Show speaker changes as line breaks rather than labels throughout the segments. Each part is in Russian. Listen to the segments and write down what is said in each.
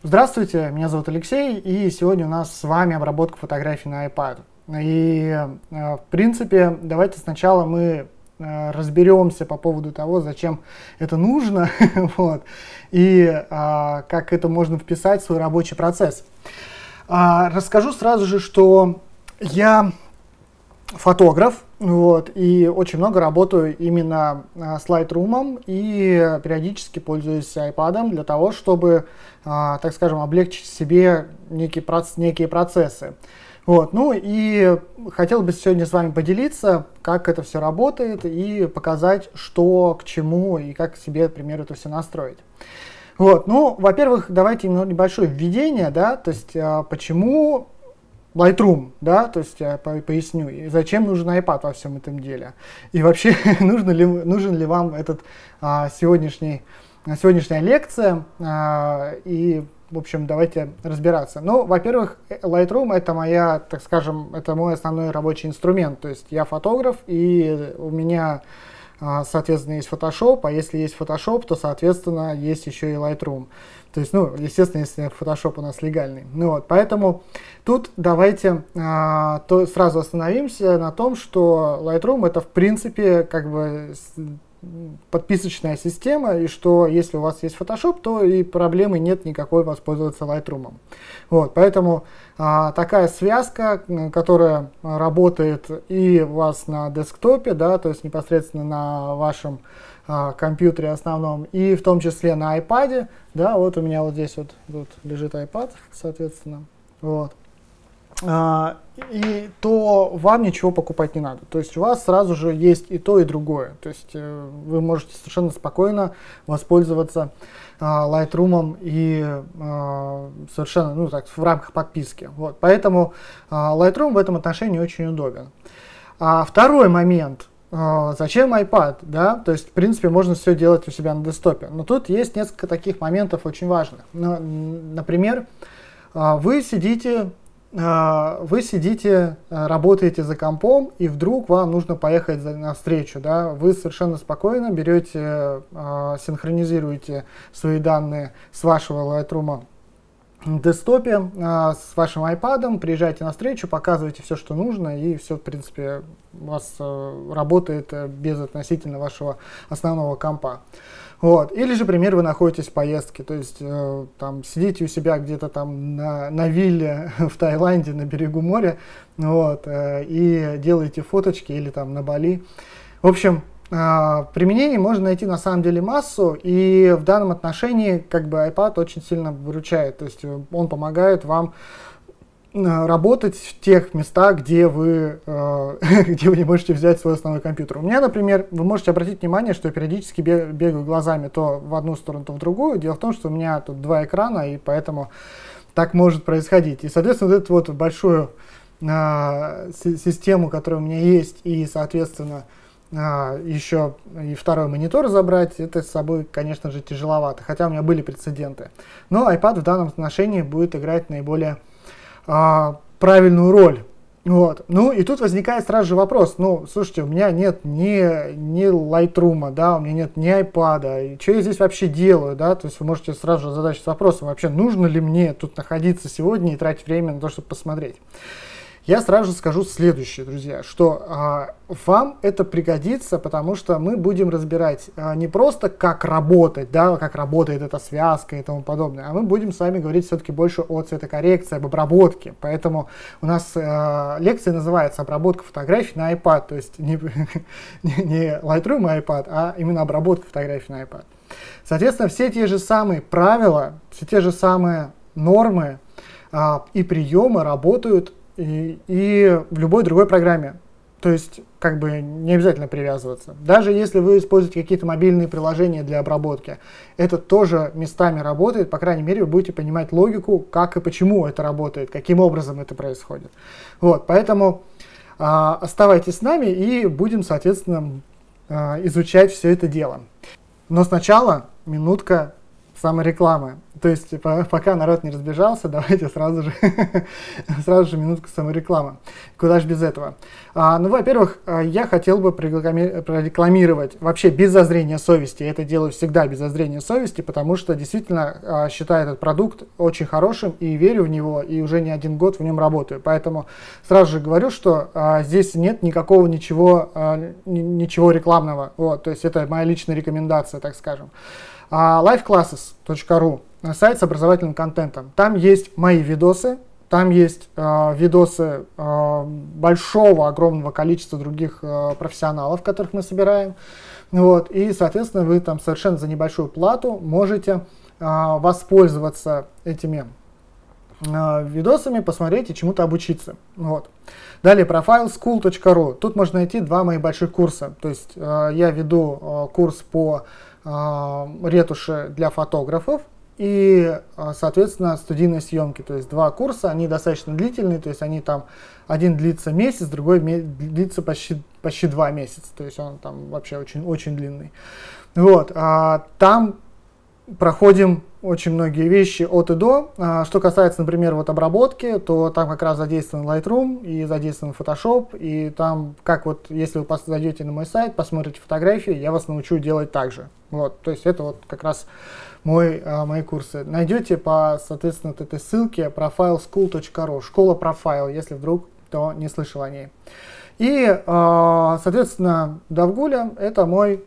Здравствуйте, меня зовут Алексей, и сегодня у нас с вами обработка фотографий на iPad. И, в принципе, давайте сначала мы разберемся по поводу того, зачем это нужно, вот, и как это можно вписать в свой рабочий процесс. Расскажу сразу же, что я фотограф, вот, и очень много работаю именно с Lightroom и периодически пользуюсь iPad для того, чтобы, так скажем, облегчить себе некие процессы. Вот, ну и хотел бы сегодня с вами поделиться, как это все работает, и показать, что к чему и как себе, например, это все настроить. Вот, ну, во-первых, давайте небольшое введение, да, то есть почему Lightroom, да, то есть я поясню, и зачем нужен iPad во всем этом деле. И вообще, нужен ли вам этот сегодняшняя лекция, и, в общем, давайте разбираться. Ну, во-первых, Lightroom это моя, так скажем, это мой основной рабочий инструмент, то есть я фотограф, и у меня, соответственно, есть Photoshop, а если есть Photoshop, то, соответственно, есть еще и Lightroom. То есть, ну, естественно, если Photoshop у нас легальный. Ну вот, поэтому тут давайте сразу остановимся на том, что Lightroom это, в принципе, как бы подписочная система, и что если у вас есть Photoshop, то и проблемы нет никакой воспользоваться Lightroom. Вот, поэтому такая связка, которая работает и у вас на десктопе, да, то есть непосредственно на вашем компьютере основном, и в том числе на iPad, да, вот у меня вот здесь вот лежит iPad, соответственно, вот, и то вам ничего покупать не надо, то есть у вас сразу же есть и то, и другое, то есть вы можете совершенно спокойно воспользоваться Lightroom и совершенно, ну так, в рамках подписки, вот, поэтому Lightroom в этом отношении очень удобен. Второй момент. Зачем iPad, да, то есть, в принципе, можно все делать у себя на десктопе, но тут есть несколько таких моментов очень важных. Например, вы сидите, работаете за компом, и вдруг вам нужно поехать на встречу, да, вы совершенно спокойно берете, синхронизируете свои данные с вашего Lightroom в десктопе с вашим iPad, приезжаете на встречу, показываете все, что нужно, и все, в принципе, у вас работает без относительно вашего основного компа. Вот. Или же, например, вы находитесь в поездке, то есть там сидите у себя где-то там на вилле в Таиланде на берегу моря, вот, и делаете фоточки, или там на Бали. В общем, применений можно найти на самом деле массу, и в данном отношении как бы iPad очень сильно выручает, то есть он помогает вам работать в тех местах, где вы не можете взять свой основной компьютер. У меня, например, вы можете обратить внимание, что я периодически бегаю глазами то в одну сторону, то в другую. Дело в том, что у меня тут два экрана, и поэтому так может происходить. И, соответственно, вот эту вот большую систему, которая у меня есть, и, соответственно, еще и второй монитор забрать, это с собой, конечно же, тяжеловато, хотя у меня были прецеденты. Но iPad в данном отношении будет играть наиболее правильную роль. Вот. Ну и тут возникает сразу же вопрос, ну, слушайте, у меня нет ни Lightroom, да, у меня нет ни iPad, и что я здесь вообще делаю, да, то есть вы можете сразу же задаться вопросом, вообще нужно ли мне тут находиться сегодня и тратить время на то, чтобы посмотреть. Я сразу же скажу следующее, друзья, что вам это пригодится, потому что мы будем разбирать не просто как работать, да, как работает эта связка и тому подобное, а мы будем с вами говорить все-таки больше о цветокоррекции, об обработке. Поэтому у нас лекция называется «Обработка фотографий на iPad», то есть не Lightroom и iPad, а именно обработка фотографий на iPad. Соответственно, все те же самые правила, все те же самые нормы и приемы работают и в любой другой программе. То есть, как бы не обязательно привязываться. Даже если вы используете какие-то мобильные приложения для обработки, это тоже местами работает. По крайней мере, вы будете понимать логику, как и почему это работает, каким образом это происходит. Вот, поэтому оставайтесь с нами и будем, соответственно, изучать все это дело. Но сначала минутка саморекламы. То есть пока народ не разбежался, давайте сразу же минутку саморекламы. Куда же без этого? Ну, во-первых, я хотел бы прорекламировать вообще без зазрения совести. Я это делаю всегда без зазрения совести, потому что действительно считаю этот продукт очень хорошим и верю в него, и уже не один год в нем работаю. Поэтому сразу же говорю, что здесь нет никакого ничего рекламного. Вот, то есть это моя личная рекомендация, так скажем. Lifeclasses.ru сайт с образовательным контентом. Там есть мои видосы, там есть видосы большого, огромного количества других профессионалов, которых мы собираем. Вот, и, соответственно, вы там совершенно за небольшую плату можете воспользоваться этими видосами, посмотреть и чему-то обучиться. Вот. Далее profileschool.ru. Тут можно найти два моих больших курса. То есть я веду курс по ретуши для фотографов и, соответственно, студийной съемки. То есть два курса, они достаточно длительные, то есть они там, один длится месяц, другой длится почти 2 месяца. То есть он там вообще очень длинный. Вот. Там проходим очень многие вещи от и до. Что касается, например, вот обработки, то там как раз задействован Lightroom и задействован Photoshop. И там, как вот, если вы зайдете на мой сайт, посмотрите фотографии, я вас научу делать так же. Вот, то есть это вот как раз мои курсы. Найдете по, соответственно, вот этой ссылке profileschool.ru, школа профайл, если вдруг кто не слышал о ней. И, соответственно, Давгуля — это мой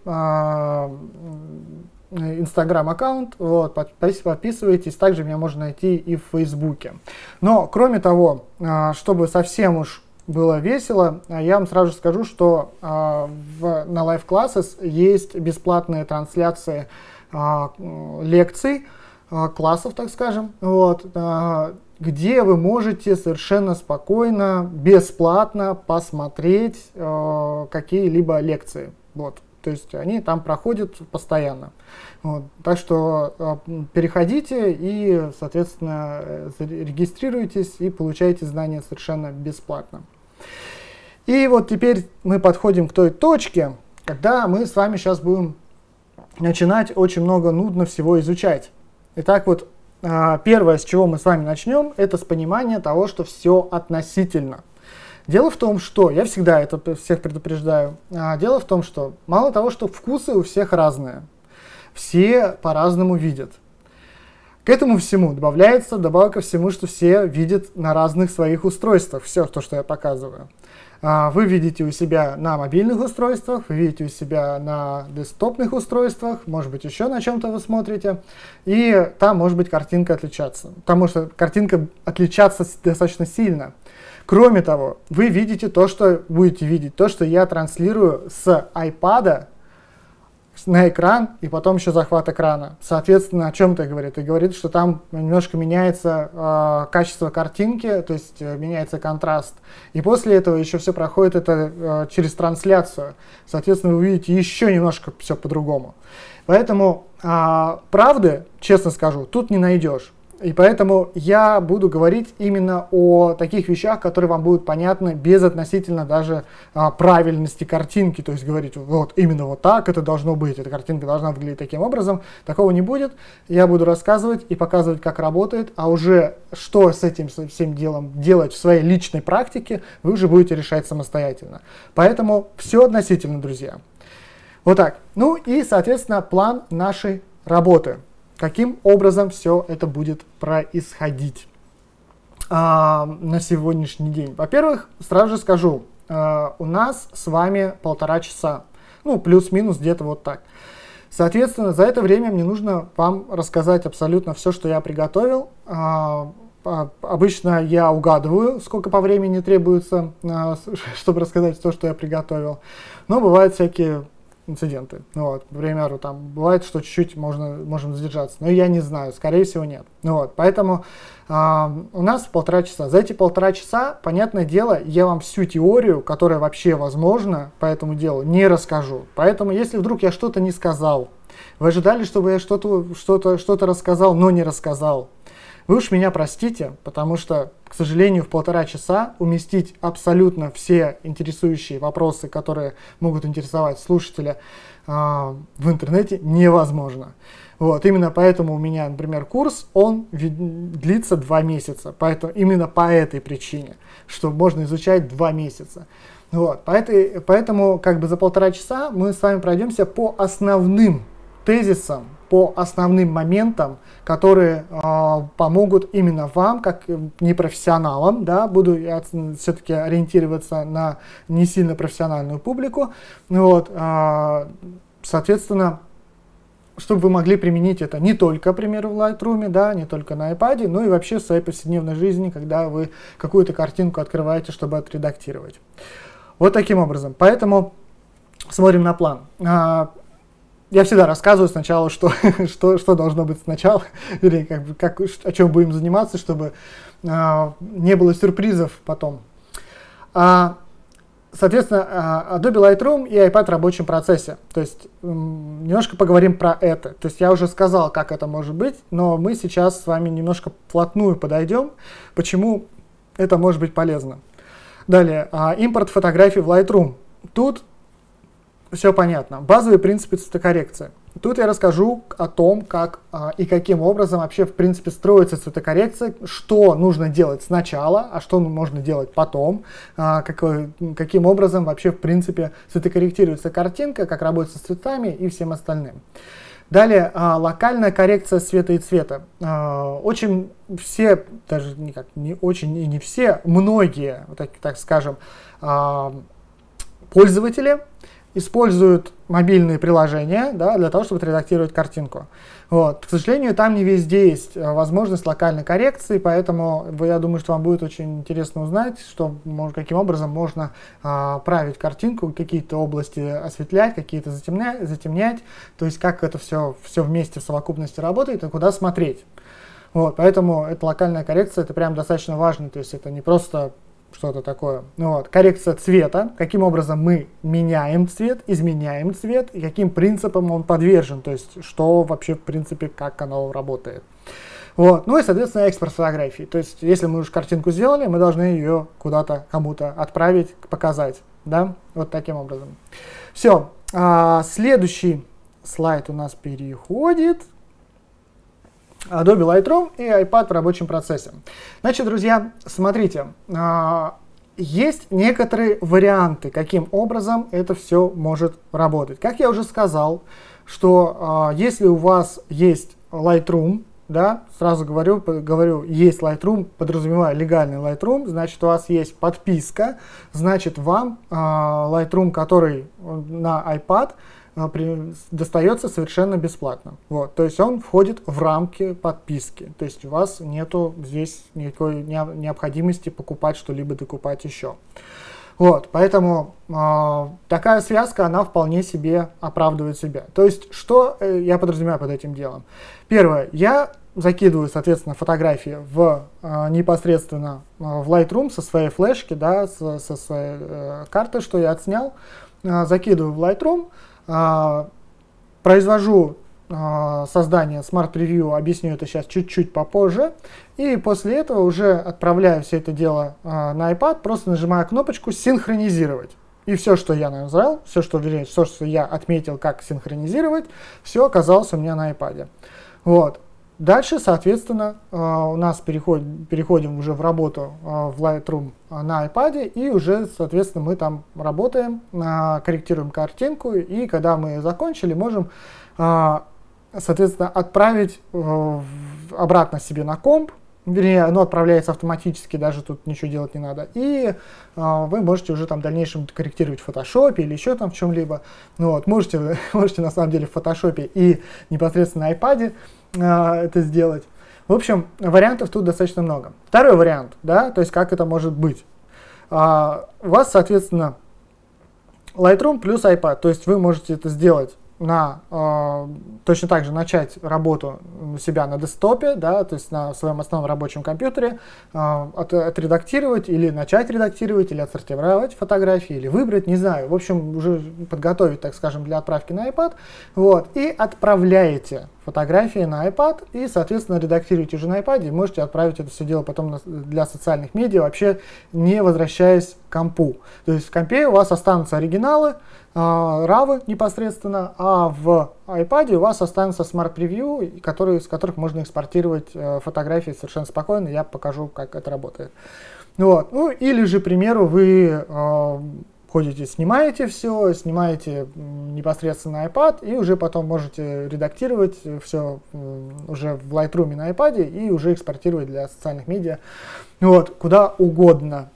Инстаграм-аккаунт, вот, подписывайтесь, также меня можно найти и в Фейсбуке. Но, кроме того, чтобы совсем уж было весело, я вам сразу же скажу, что на Live Classes есть бесплатные трансляции лекций, классов, так скажем, вот, где вы можете совершенно спокойно, бесплатно посмотреть какие-либо лекции. Вот. То есть они там проходят постоянно. Вот. Так что переходите и, соответственно, регистрируйтесь и получаете знания совершенно бесплатно. И вот теперь мы подходим к той точке, когда мы с вами сейчас будем начинать очень много нудно всего изучать. Итак, вот первое, с чего мы с вами начнем, это с понимания того, что все относительно. Дело в том, что, я всегда это всех предупреждаю, дело в том, что мало того, что вкусы у всех разные, все по-разному видят. К этому всему добавляется добавка всему, что все видят на разных своих устройствах, все то, что я показываю. Вы видите у себя на мобильных устройствах, вы видите у себя на десктопных устройствах, может быть, еще на чем-то вы смотрите, и там может быть картинка отличаться, потому что картинка отличаться достаточно сильно. Кроме того, вы видите то, что будете видеть, то, что я транслирую с iPad на экран и потом еще захват экрана. Соответственно, о чем это говорит? Это говорит, что там немножко меняется качество картинки, то есть меняется контраст. И после этого еще все проходит это через трансляцию. Соответственно, вы увидите еще немножко все по-другому. Поэтому правды, честно скажу, тут не найдешь. И поэтому я буду говорить именно о таких вещах, которые вам будут понятны без относительно даже правильности картинки. То есть говорить, вот именно вот так это должно быть, эта картинка должна выглядеть таким образом. Такого не будет. Я буду рассказывать и показывать, как работает, а уже что с этим всем делом делать в своей личной практике, вы уже будете решать самостоятельно. Поэтому все относительно, друзья. Вот так. Ну и, соответственно, план нашей работы. Каким образом все это будет происходить на сегодняшний день? Во-первых, сразу же скажу, у нас с вами 1,5 часа, ну плюс-минус где-то вот так. Соответственно, за это время мне нужно вам рассказать абсолютно все, что я приготовил. Обычно я угадываю, сколько по времени требуется, чтобы рассказать то, что я приготовил. Но бывают всякие инциденты. Вот, к примеру, там бывает, что чуть-чуть можем задержаться, но я не знаю, скорее всего нет. Вот, поэтому у нас 1,5 часа. За эти 1,5 часа, понятное дело, я вам всю теорию, которая вообще возможна по этому делу, не расскажу. Поэтому, если вдруг я что-то не сказал, вы ожидали, чтобы я что-то рассказал, но не рассказал, Вы уж меня простите, потому что, к сожалению, в 1,5 часа уместить абсолютно все интересующие вопросы, которые могут интересовать слушателя, в интернете невозможно. Вот, именно поэтому у меня, например, курс, он длится 2 месяца. Именно по этой причине, что можно изучать 2 месяца. Вот, поэтому как бы за 1,5 часа мы с вами пройдемся по основным тезисам, по основным моментам, которые помогут именно вам, как непрофессионалам, да, буду я все-таки ориентироваться на не сильно профессиональную публику, вот, соответственно, чтобы вы могли применить это не только, к примеру, в Lightroom, да, не только на iPad, но и вообще в своей повседневной жизни, когда вы какую-то картинку открываете, чтобы отредактировать. Вот таким образом. Поэтому смотрим на план. Я всегда рассказываю сначала, что должно быть сначала, или о чем будем заниматься, чтобы не было сюрпризов потом. Соответственно, Adobe Lightroom и iPad в рабочем процессе. То есть немножко поговорим про это. То есть я уже сказал, как это может быть, но мы сейчас с вами немножко вплотную подойдем, почему это может быть полезно. Далее, импорт фотографий в Lightroom. Тут все понятно. Базовые принципы цветокоррекции. Тут я расскажу о том, как и каким образом вообще в принципе строится цветокоррекция, что нужно делать сначала, а что можно делать потом, каким образом вообще в принципе цветокорректируется картинка, как работать с цветами и всем остальным. Далее, локальная коррекция света и цвета. Очень все, даже не очень и не все, многие, так скажем, пользователи используют мобильные приложения, да, для того, чтобы отредактировать картинку. Вот. К сожалению, там не везде есть возможность локальной коррекции, поэтому я думаю, что вам будет очень интересно узнать, каким образом можно править картинку, какие-то области осветлять, какие-то затемнять, то есть как это все вместе в совокупности работает и куда смотреть. Вот. Поэтому эта локальная коррекция, это прям достаточно важно, то есть это не просто что-то такое. Вот. Коррекция цвета, каким образом мы меняем цвет, изменяем цвет, и каким принципам он подвержен, то есть что вообще в принципе, как оно работает. Вот. Ну и, соответственно, экспорт фотографий. То есть если мы уже картинку сделали, мы должны ее куда-то кому-то отправить, показать. Да? Вот таким образом. Все. Следующий слайд у нас переходит. Adobe Lightroom и iPad в рабочем процессе. Значит, друзья, смотрите, есть некоторые варианты, каким образом это все может работать. Как я уже сказал, что если у вас есть Lightroom, да, сразу говорю, есть Lightroom, подразумеваю легальный Lightroom, значит, у вас есть подписка, значит, вам Lightroom, который на iPad, достается совершенно бесплатно. Вот. То есть он входит в рамки подписки. То есть у вас нету здесь никакой необходимости покупать что-либо, докупать еще. Вот. Поэтому такая связка, она вполне себе оправдывает себя. То есть что я подразумеваю под этим делом? Первое. Я закидываю, соответственно, фотографии непосредственно в Lightroom со своей флешки, да, со своей карты, что я отснял. Закидываю в Lightroom. Произвожу создание Smart Preview, объясню это сейчас чуть-чуть попозже. И после этого уже отправляю все это дело на iPad, просто нажимаю кнопочку «Синхронизировать». И все, что я назвал, все, что я отметил, как синхронизировать, все оказалось у меня на iPad. Вот. Дальше, соответственно, у нас переходим уже в работу в Lightroom на iPad, и уже, соответственно, мы там работаем, корректируем картинку, и когда мы закончили, можем, соответственно, отправить обратно себе на комп, вернее, оно отправляется автоматически, даже тут ничего делать не надо, и вы можете уже там в дальнейшем корректировать в фотошопе или еще там в чем-либо. Вот, можете на самом деле в фотошопе и непосредственно на iPad это сделать. В общем, вариантов тут достаточно много. Второй вариант, да, то есть как это может быть. У вас, соответственно, Lightroom плюс iPad, то есть вы можете это сделать точно так же начать работу у себя на десктопе, да, то есть на своем основном рабочем компьютере, отредактировать или начать редактировать, или отсортировать фотографии, или выбрать, не знаю, в общем, уже подготовить, так скажем, для отправки на iPad, вот, и отправляете фотографии на iPad и, соответственно, редактируете уже на iPad и можете отправить это все дело потом для социальных медиа, вообще не возвращаясь к компу. То есть в компе у вас останутся оригиналы, RAW непосредственно, а в iPad у вас останется Smart Preview, с которых можно экспортировать фотографии совершенно спокойно. Я покажу, как это работает. Вот. Ну, или же, к примеру, вы ходите, снимаете все, снимаете непосредственно на iPad и уже потом можете редактировать все уже в Lightroom на iPad и уже экспортировать для социальных медиа, вот, куда угодно,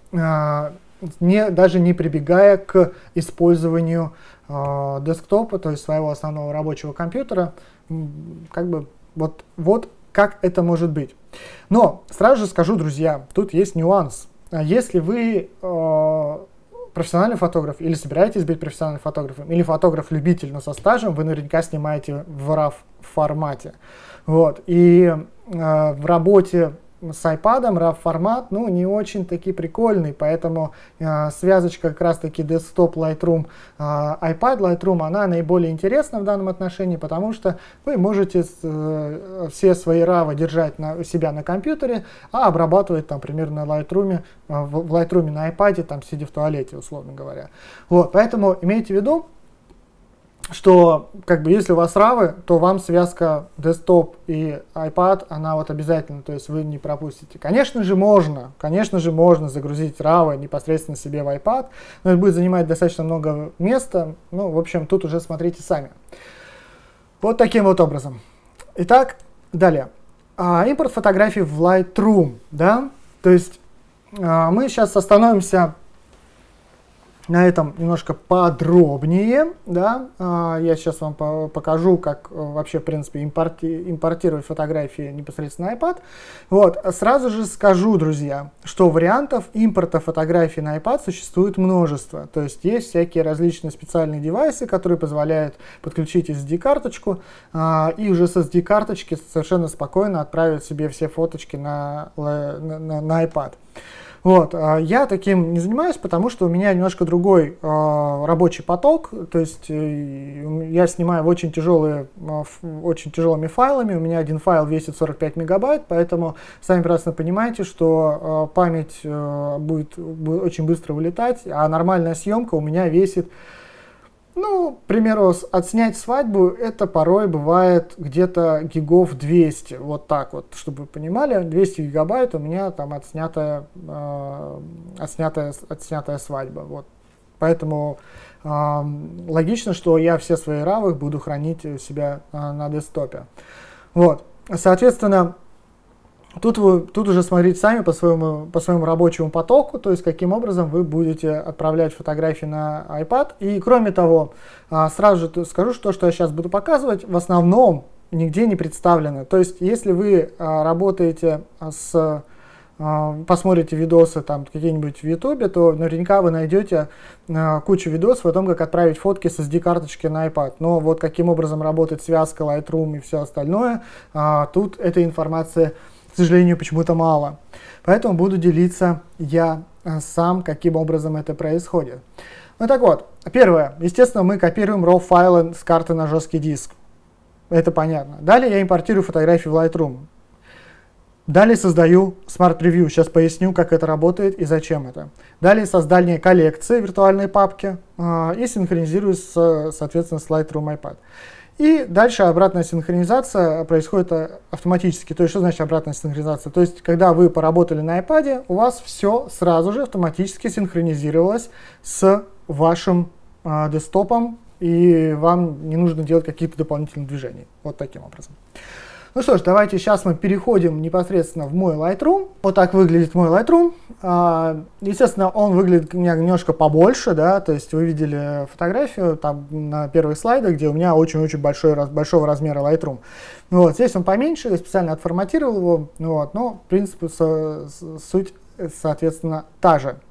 даже не прибегая к использованию десктопа, то есть своего основного рабочего компьютера, как бы вот как это может быть. Но сразу же скажу, друзья, тут есть нюанс. Если вы профессиональный фотограф или собираетесь быть профессиональным фотографом, или фотограф-любитель, но со стажем, вы наверняка снимаете в RAW формате. Вот. И в работе с iPad RAW формат, ну, не очень таки прикольный, поэтому связочка как раз таки Desktop Lightroom, iPad Lightroom, она наиболее интересна в данном отношении, потому что вы можете все свои RAW держать у себя на компьютере, а обрабатывать там примерно в Lightroom на iPad, там сидя в туалете, условно говоря. Вот, поэтому имейте в виду, что как бы если у вас RAW, то вам связка Desktop и iPad, она вот обязательно, то есть вы не пропустите. Конечно же можно загрузить RAW непосредственно себе в iPad, но это будет занимать достаточно много места. Ну, в общем, тут уже смотрите сами. Вот таким вот образом. Итак, далее. Импорт фотографий в Lightroom, да, то есть мы сейчас остановимся на этом немножко подробнее, да. Я сейчас вам покажу, как вообще, в принципе, импортировать фотографии непосредственно на iPad. Вот. Сразу же скажу, друзья, что вариантов импорта фотографий на iPad существует множество. То есть есть всякие различные специальные девайсы, которые позволяют подключить SD-карточку и уже с SD-карточки совершенно спокойно отправить себе все фоточки на iPad. Вот, я таким не занимаюсь, потому что у меня немножко другой рабочий поток, то есть я снимаю очень тяжелыми файлами, у меня один файл весит 45 мегабайт, поэтому сами прекрасно понимаете, что память будет очень быстро вылетать, а нормальная съемка у меня весит, ну, к примеру, отснять свадьбу, это порой бывает где-то гигов 200, вот так вот, чтобы вы понимали, 200 гигабайт у меня там отснятая свадьба, вот. Поэтому логично, что я все свои RAW буду хранить у себя на десктопе. Вот, соответственно, тут уже смотрите сами по своему рабочему потоку, то есть каким образом вы будете отправлять фотографии на iPad. И кроме того, сразу же скажу, что я сейчас буду показывать, в основном нигде не представлено. То есть если вы работаете посмотрите видосы там какие-нибудь в YouTube, то наверняка вы найдете кучу видосов о том, как отправить фотки с SD-карточки на iPad. Но вот каким образом работает связка Lightroom и все остальное, тут этой информации, к сожалению, почему-то мало. Поэтому буду делиться я сам, каким образом это происходит. Ну так вот, первое. Естественно, мы копируем RAW файлы с карты на жесткий диск. Это понятно. Далее я импортирую фотографии в Lightroom. Далее создаю Smart Preview. Сейчас поясню, как это работает и зачем это. Далее создание коллекции виртуальной папки и синхронизирую, соответственно, с Lightroom iPad. И дальше обратная синхронизация происходит автоматически. То есть, что значит обратная синхронизация? То есть, когда вы поработали на iPad, у вас все сразу же автоматически синхронизировалось с вашим десктопом, и вам не нужно делать какие-то дополнительные движения. Вот таким образом. Ну что ж, давайте сейчас мы переходим непосредственно в мой Lightroom. Вот так выглядит мой Lightroom. Естественно, он выглядит у меня немножко побольше, да, то есть вы видели фотографию там на первых слайдах, где у меня очень-очень большого размера Lightroom. Вот, здесь он поменьше, я специально отформатировал его, вот, но в принципе суть, соответственно, та же.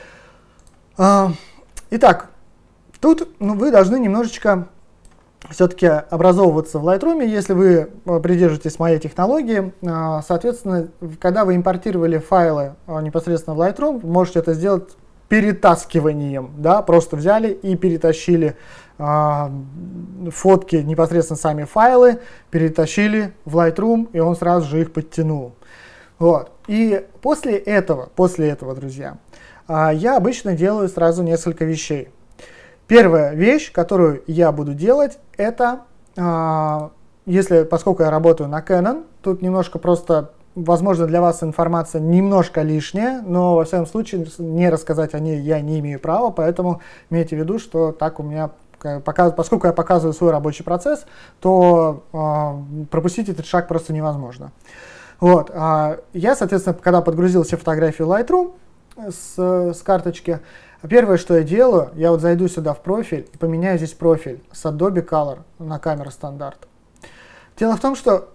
Итак, тут вы должны немножечко все-таки образовываться в Lightroom, если вы придерживаетесь моей технологии. Соответственно, когда вы импортировали файлы непосредственно в Lightroom, можете это сделать перетаскиванием, да, просто взяли и перетащили фотки, непосредственно сами файлы, перетащили в Lightroom, и он сразу же их подтянул. Вот. И после этого, друзья, я обычно делаю сразу несколько вещей. Первая вещь, которую я буду делать, это, поскольку я работаю на Canon, тут немножко просто, возможно, для вас информация немножко лишняя, но, во всяком случае, не рассказать о ней я не имею права, поэтому имейте в виду, что так у меня, поскольку я показываю свой рабочий процесс, то пропустить этот шаг просто невозможно. Вот. Я, соответственно, когда подгрузил все фотографии в Lightroom с карточки, первое, что я делаю, я вот зайду сюда в профиль и поменяю здесь профиль с Adobe Color на камеру стандарт. Дело в том, что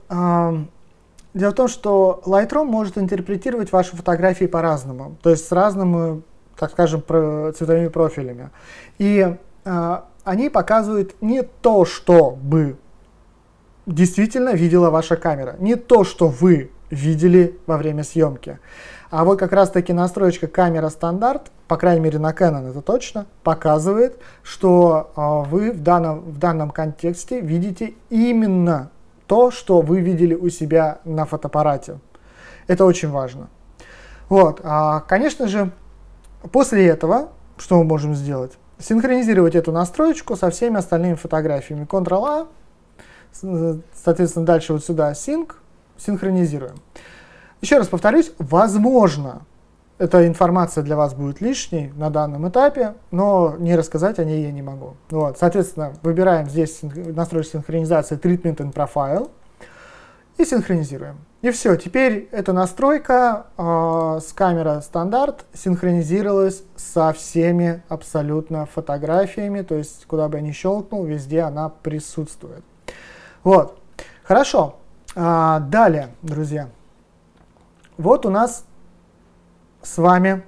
Lightroom может интерпретировать ваши фотографии по-разному, то есть с разными, так скажем, цветовыми профилями. И они показывают не то, что бы действительно видела ваша камера, не то, что вы видели во время съемки. А вот как раз таки настроечка камера стандарт, по крайней мере на Canon это точно, показывает, что вы в данном контексте видите именно то, что вы видели у себя на фотоаппарате. Это очень важно. Вот. Конечно же, после этого, что мы можем сделать? Синхронизировать эту настроечку со всеми остальными фотографиями. Ctrl-A, соответственно, дальше вот сюда синхронизируем. Еще раз повторюсь, возможно, эта информация для вас будет лишней на данном этапе, но не рассказать о ней я не могу. Вот, соответственно, выбираем здесь настройки синхронизации Treatment and Profile и синхронизируем. И все, теперь эта настройка с камеры стандарт синхронизировалась со всеми абсолютно фотографиями, то есть куда бы я ни щелкнул, везде она присутствует. Вот, хорошо. Далее, друзья, вот у нас с вами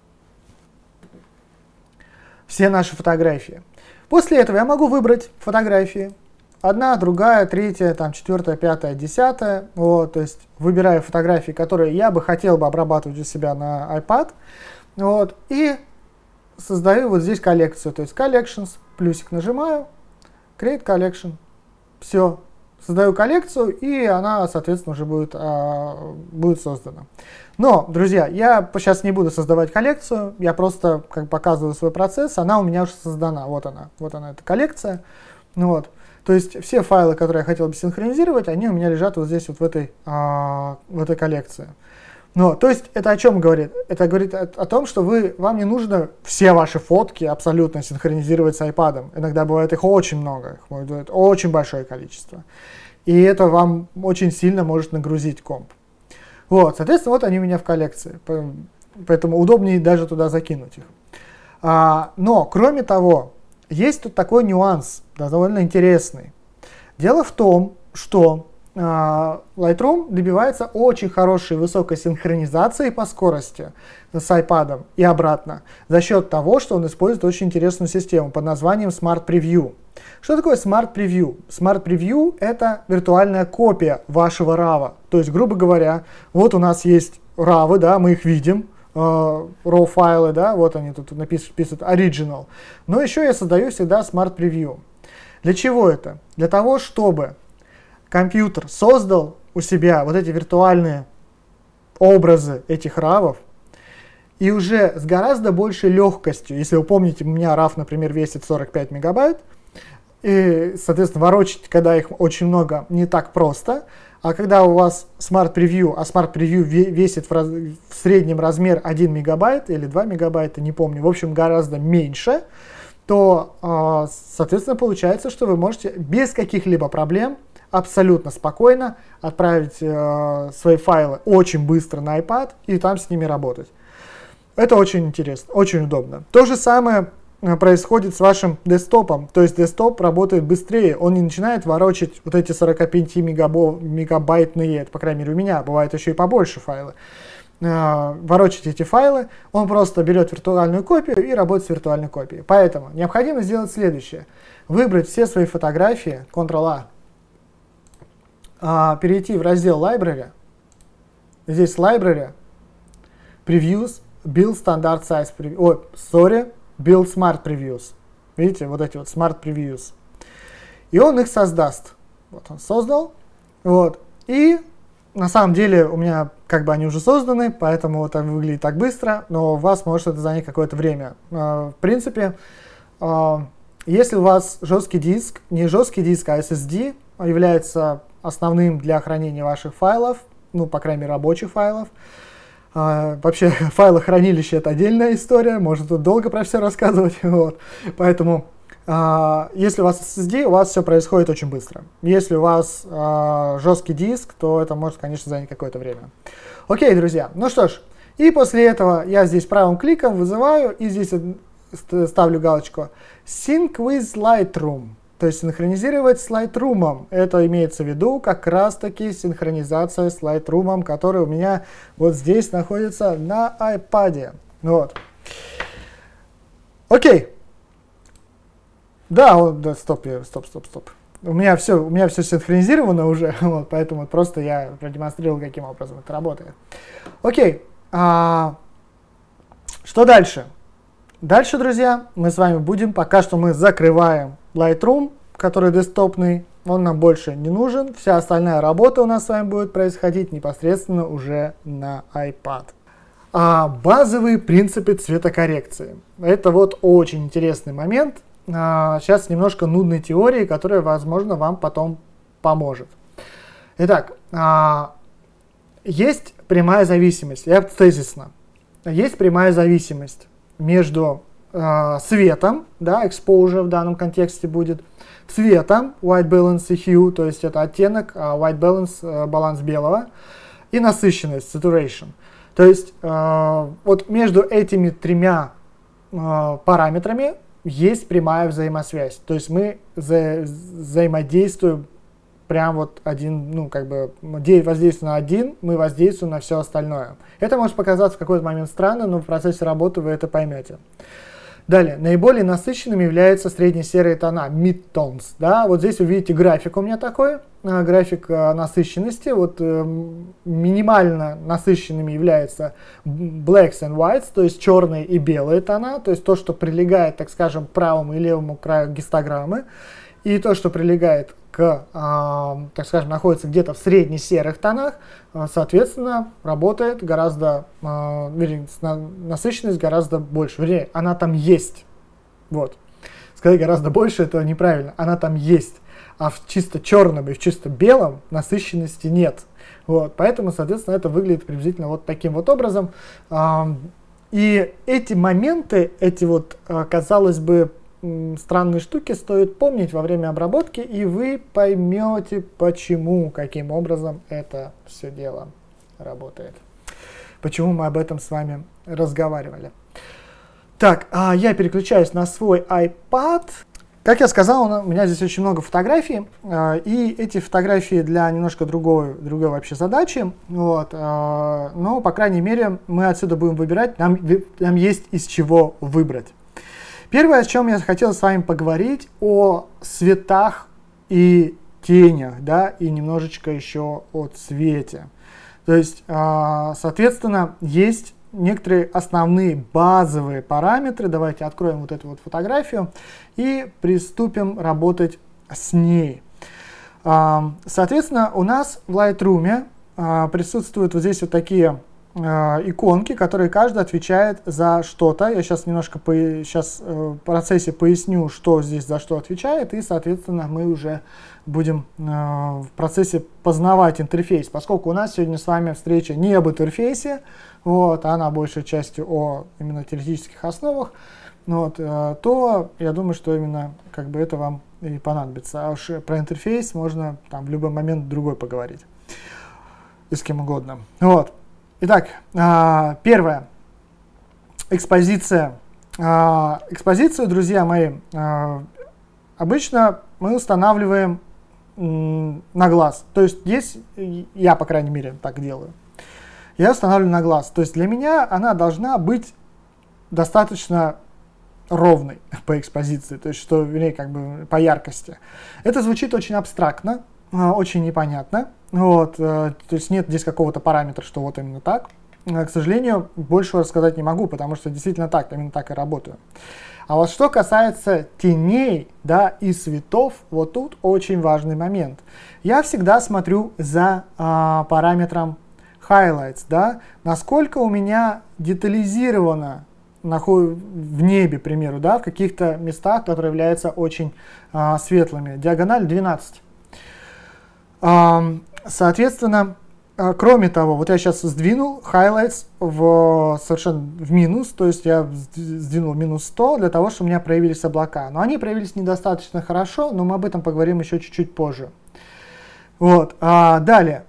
все наши фотографии. После этого я могу выбрать фотографии. Одна, другая, третья, там, четвертая, пятая, десятая. Вот, то есть выбираю фотографии, которые я бы хотел бы обрабатывать у себя на iPad. Вот, и создаю вот здесь коллекцию. То есть Collections, плюсик нажимаю, Create Collection. Все. Создаю коллекцию, и она, соответственно, уже будет создана. Но, друзья, я сейчас не буду создавать коллекцию, я просто показываю свой процесс, она у меня уже создана. Вот она эта коллекция. Вот. То есть все файлы, которые я хотел бы синхронизировать, они у меня лежат вот здесь, вот в этой коллекции. Но, то есть это о чем говорит? Это говорит о том, что вам не нужно все ваши фотки абсолютно синхронизировать с iPad. Иногда бывает их очень много, их бывает очень большое количество. И это вам очень сильно может нагрузить комп. Вот, соответственно, вот они у меня в коллекции. Поэтому удобнее даже туда закинуть их. Но, кроме того, есть тут такой нюанс, довольно интересный. Дело в том, что Lightroom добивается очень хорошей высокой синхронизации по скорости с iPad и обратно за счет того, что он использует очень интересную систему под названием Smart Preview. Что такое Smart Preview? Smart Preview — это виртуальная копия вашего RAW. То есть, грубо говоря, вот у нас есть RAW, да, мы их видим, RAW файлы, да, вот они тут написано Original. Но еще я создаю всегда Smart Preview. Для чего это? Для того, чтобы компьютер создал у себя вот эти виртуальные образы этих RAW, и уже с гораздо большей легкостью, если вы помните, у меня RAW, например, весит 45 мегабайт, и, соответственно, ворочать, когда их очень много, не так просто, а когда у вас Smart Preview, а Smart Preview весит в среднем размер 1 мегабайт или 2 мегабайта, не помню, в общем, гораздо меньше, то, соответственно, получается, что вы можете без каких-либо проблем абсолютно спокойно отправить свои файлы очень быстро на iPad и там с ними работать. Это очень интересно, очень удобно. То же самое происходит с вашим десктопом. То есть десктоп работает быстрее, он не начинает ворочать вот эти 45 мегабайтные, это, по крайней мере, у меня, бывает еще и побольше файлы. Ворочать эти файлы, он просто берет виртуальную копию и работает с виртуальной копией. Поэтому необходимо сделать следующее. Выбрать все свои фотографии, Ctrl-A, перейти в раздел Library, здесь Library, Previews, Build Standard Size Preview. Ой, sorry, Build Smart Previews. Видите, вот эти вот Smart Previews. И он их создаст. Вот он создал. Вот. И на самом деле у меня как бы они уже созданы, поэтому это выглядит так быстро, но у вас может это занять какое-то время. В принципе, если у вас жесткий диск, не жесткий диск, а SSD является основным для хранения ваших файлов, ну, по крайней мере, рабочих файлов. Вообще, файлохранилище — это отдельная история, можно тут долго про все рассказывать. Вот. Поэтому, если у вас SSD, у вас все происходит очень быстро. Если у вас жесткий диск, то это может, конечно, занять какое-то время. Окей, друзья, ну что ж, и после этого я здесь правым кликом вызываю, и здесь ставлю галочку Sync with Lightroom. То есть синхронизировать с Lightroom. Это имеется в виду как раз-таки синхронизация с Lightroom, который у меня вот здесь находится на iPad. Вот. Окей. Да, стоп. У меня все синхронизировано уже, вот, поэтому просто я продемонстрировал, каким образом это работает. Окей. Что дальше? Дальше, друзья, мы с вами будем, пока что мы закрываем Lightroom, который десктопный, он нам больше не нужен. Вся остальная работа у нас с вами будет происходить непосредственно уже на iPad. Базовые принципы цветокоррекции. Это вот очень интересный момент. Сейчас немножко нудной теории, которая, возможно, вам потом поможет. Итак, есть прямая зависимость, тезисно. Есть прямая зависимость между светом, да, exposure в данном контексте будет, цветом, white balance и hue, то есть это оттенок, white balance, баланс белого, и насыщенность, saturation. То есть вот между этими тремя параметрами есть прямая взаимосвязь. То есть мы взаимодействуем прям вот один, ну как бы воздействуем на один, мы воздействуем на все остальное. Это может показаться в какой-то момент странно, но в процессе работы вы это поймете. Далее, наиболее насыщенными являются средне-серые тона, mid-tones. Да? Вот здесь вы видите график у меня такой, график насыщенности. Вот минимально насыщенными являются blacks and whites, то есть черные и белые тона, то есть то, что прилегает, так скажем, к правому и левому краю гистограммы, и то, что прилегает к, так скажем, находится где-то в средне-серых тонах, соответственно, работает гораздо, насыщенность гораздо больше. Вернее, она там есть. Вот. Сказать гораздо больше — это неправильно. Она там есть. А в чисто черном и в чисто белом насыщенности нет. Вот. Поэтому, соответственно, это выглядит приблизительно вот таким вот образом. И эти моменты, эти вот, казалось бы, странные штуки стоит помнить во время обработки, и вы поймете, почему, каким образом это все дело работает. Почему мы об этом с вами разговаривали. Так, я переключаюсь на свой iPad. Как я сказал, у меня здесь очень много фотографий, и эти фотографии для немножко другой вообще задачи. Вот, но, по крайней мере, мы отсюда будем выбирать, нам есть из чего выбрать. Первое, о чем я хотел с вами поговорить, о цветах и тенях, да, и немножечко еще о цвете. То есть, соответственно, есть некоторые основные базовые параметры. Давайте откроем вот эту вот фотографию и приступим работать с ней. Соответственно, у нас в Lightroom присутствуют вот здесь вот такие иконки, которые каждый отвечает за что-то. Я сейчас немножко в процессе поясню, что здесь за что отвечает, и, соответственно, мы уже будем в процессе познавать интерфейс. Поскольку у нас сегодня с вами встреча не об интерфейсе, вот, она большей частью о именно теоретических основах, вот, то я думаю, что именно как бы это вам и понадобится. А уж про интерфейс можно там в любой момент другой поговорить и с кем угодно. Вот. Итак, первое. Экспозиция. Экспозицию, друзья мои, обычно мы устанавливаем на глаз. То есть здесь я, по крайней мере, так делаю. Я устанавливаю на глаз. То есть для меня она должна быть достаточно ровной по экспозиции, то есть что, вернее, как бы по яркости. Это звучит очень абстрактно, очень непонятно. Вот, то есть нет здесь какого-то параметра, что вот именно так. к сожалению, больше рассказать не могу, потому что действительно так, именно так и работаю. А вот что касается теней, да, и цветов, вот тут очень важный момент. Я всегда смотрю за параметром highlights, да, насколько у меня детализировано в небе, к примеру, да, в каких-то местах, которые являются очень светлыми. Диагональ 12. Соответственно, кроме того, вот я сейчас сдвинул highlights совершенно в минус, то есть я сдвинул минус 100 для того, чтобы у меня проявились облака. Но они проявились недостаточно хорошо, но мы об этом поговорим еще чуть-чуть позже. Вот. Далее,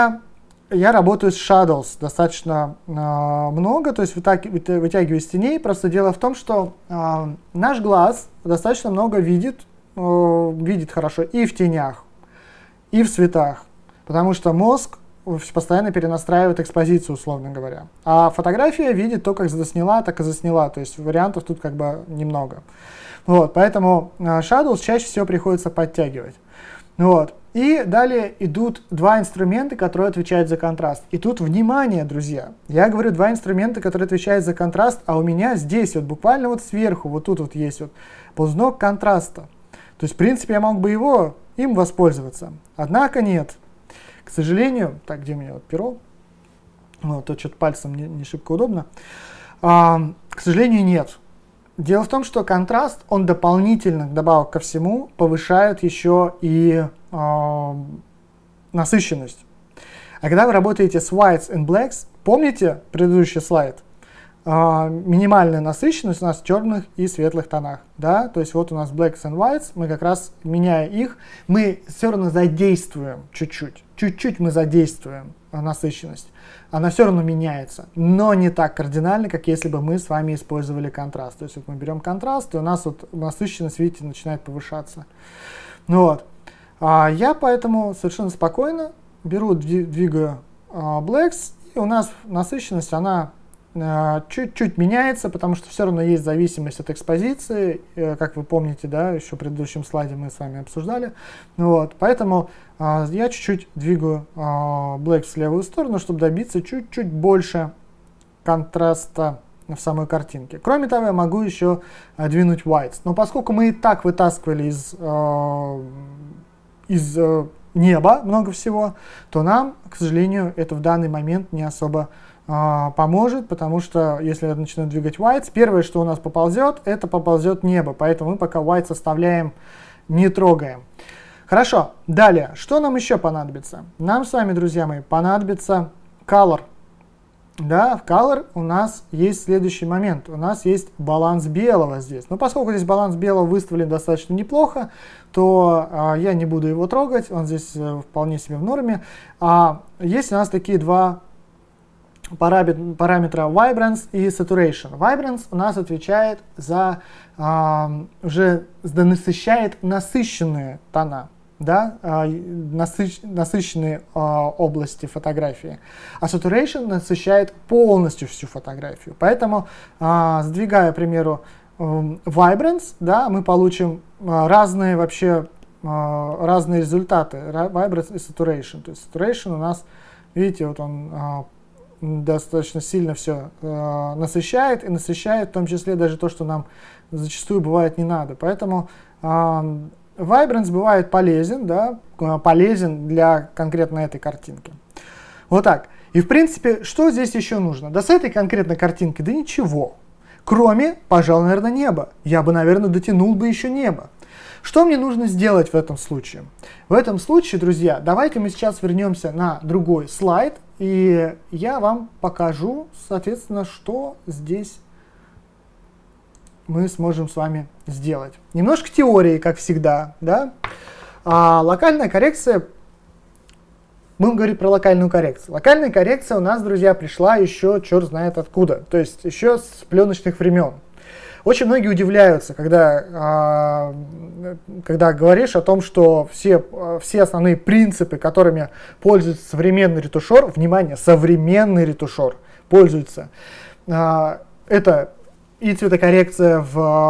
я работаю с shadows достаточно много, то есть вытягиваю из теней. Просто дело в том, что наш глаз достаточно много видит хорошо и в тенях, и в цветах, потому что мозг постоянно перенастраивает экспозицию, условно говоря. А фотография видит то, как засняла, так и засняла, то есть вариантов тут как бы немного. Вот, поэтому shadows чаще всего приходится подтягивать. Вот. И далее идут два инструмента, которые отвечают за контраст. И тут внимание, друзья, я говорю два инструмента, которые отвечают за контраст, а у меня здесь вот буквально вот сверху, вот тут вот есть вот ползунок контраста. То есть, в принципе, я мог бы им воспользоваться. Однако нет. К сожалению, так, где у меня вот перо? Вот, то что-то пальцем не шибко удобно. К сожалению, нет. Дело в том, что контраст, он дополнительно, добавок ко всему, повышает еще и насыщенность. А когда вы работаете с whites and blacks, помните предыдущий слайд? Минимальная насыщенность у нас в черных и светлых тонах. Да? То есть вот у нас blacks and whites, мы как раз, меняя их, мы все равно задействуем чуть-чуть. Чуть-чуть мы задействуем насыщенность. Она все равно меняется, но не так кардинально, как если бы мы с вами использовали контраст. То есть вот мы берем контраст, и у нас вот насыщенность, видите, начинает повышаться. Ну вот. Я поэтому совершенно спокойно беру, двигаю blacks, и у нас насыщенность, она чуть-чуть меняется, потому что все равно есть зависимость от экспозиции, как вы помните, да, еще в предыдущем слайде мы с вами обсуждали. Вот, поэтому я чуть-чуть двигаю blacks в левую сторону, чтобы добиться чуть-чуть больше контраста в самой картинке. Кроме того, я могу еще двинуть whites. Но поскольку мы и так вытаскивали из неба много всего, то нам, к сожалению, это в данный момент не особо поможет, потому что если я начну двигать whites, первое, что у нас поползет, это поползет небо, поэтому мы пока whites оставляем, не трогаем. Хорошо, далее, что нам еще понадобится? Нам с вами, друзья мои, понадобится color. Да, в color у нас есть следующий момент. У нас есть баланс белого здесь. Но поскольку здесь баланс белого выставлен достаточно неплохо, то я не буду его трогать. Он здесь вполне себе в норме. Есть у нас такие два параметра vibrance и saturation. Vibrance у нас отвечает за уже насыщает насыщенные тона. Да, насыщенные области фотографии. А saturation насыщает полностью всю фотографию. Поэтому, сдвигая, к примеру, vibrance, да, мы получим разные результаты. Vibrance и saturation. То есть saturation у нас, видите, вот он достаточно сильно все насыщает, и насыщает в том числе даже то, что нам зачастую бывает не надо. Поэтому vibrance бывает полезен, да, полезен для конкретно этой картинки. Вот так. И в принципе, что здесь еще нужно? Да с этой конкретной картинкой, да ничего. Кроме, пожалуй, наверное, неба. Я бы, наверное, дотянул бы еще небо. Что мне нужно сделать в этом случае? В этом случае, друзья, давайте мы сейчас вернемся на другой слайд, и я вам покажу, соответственно, что здесь мы сможем с вами сделать. Немножко теории, как всегда, да? Локальная коррекция, будем говорить про локальную коррекцию. Локальная коррекция у нас, друзья, пришла еще черт знает откуда, то есть еще с пленочных времен. Очень многие удивляются, когда говоришь о том, что все основные принципы, которыми пользуется современный ретушер, внимание, современный ретушер пользуется, это и цветокоррекция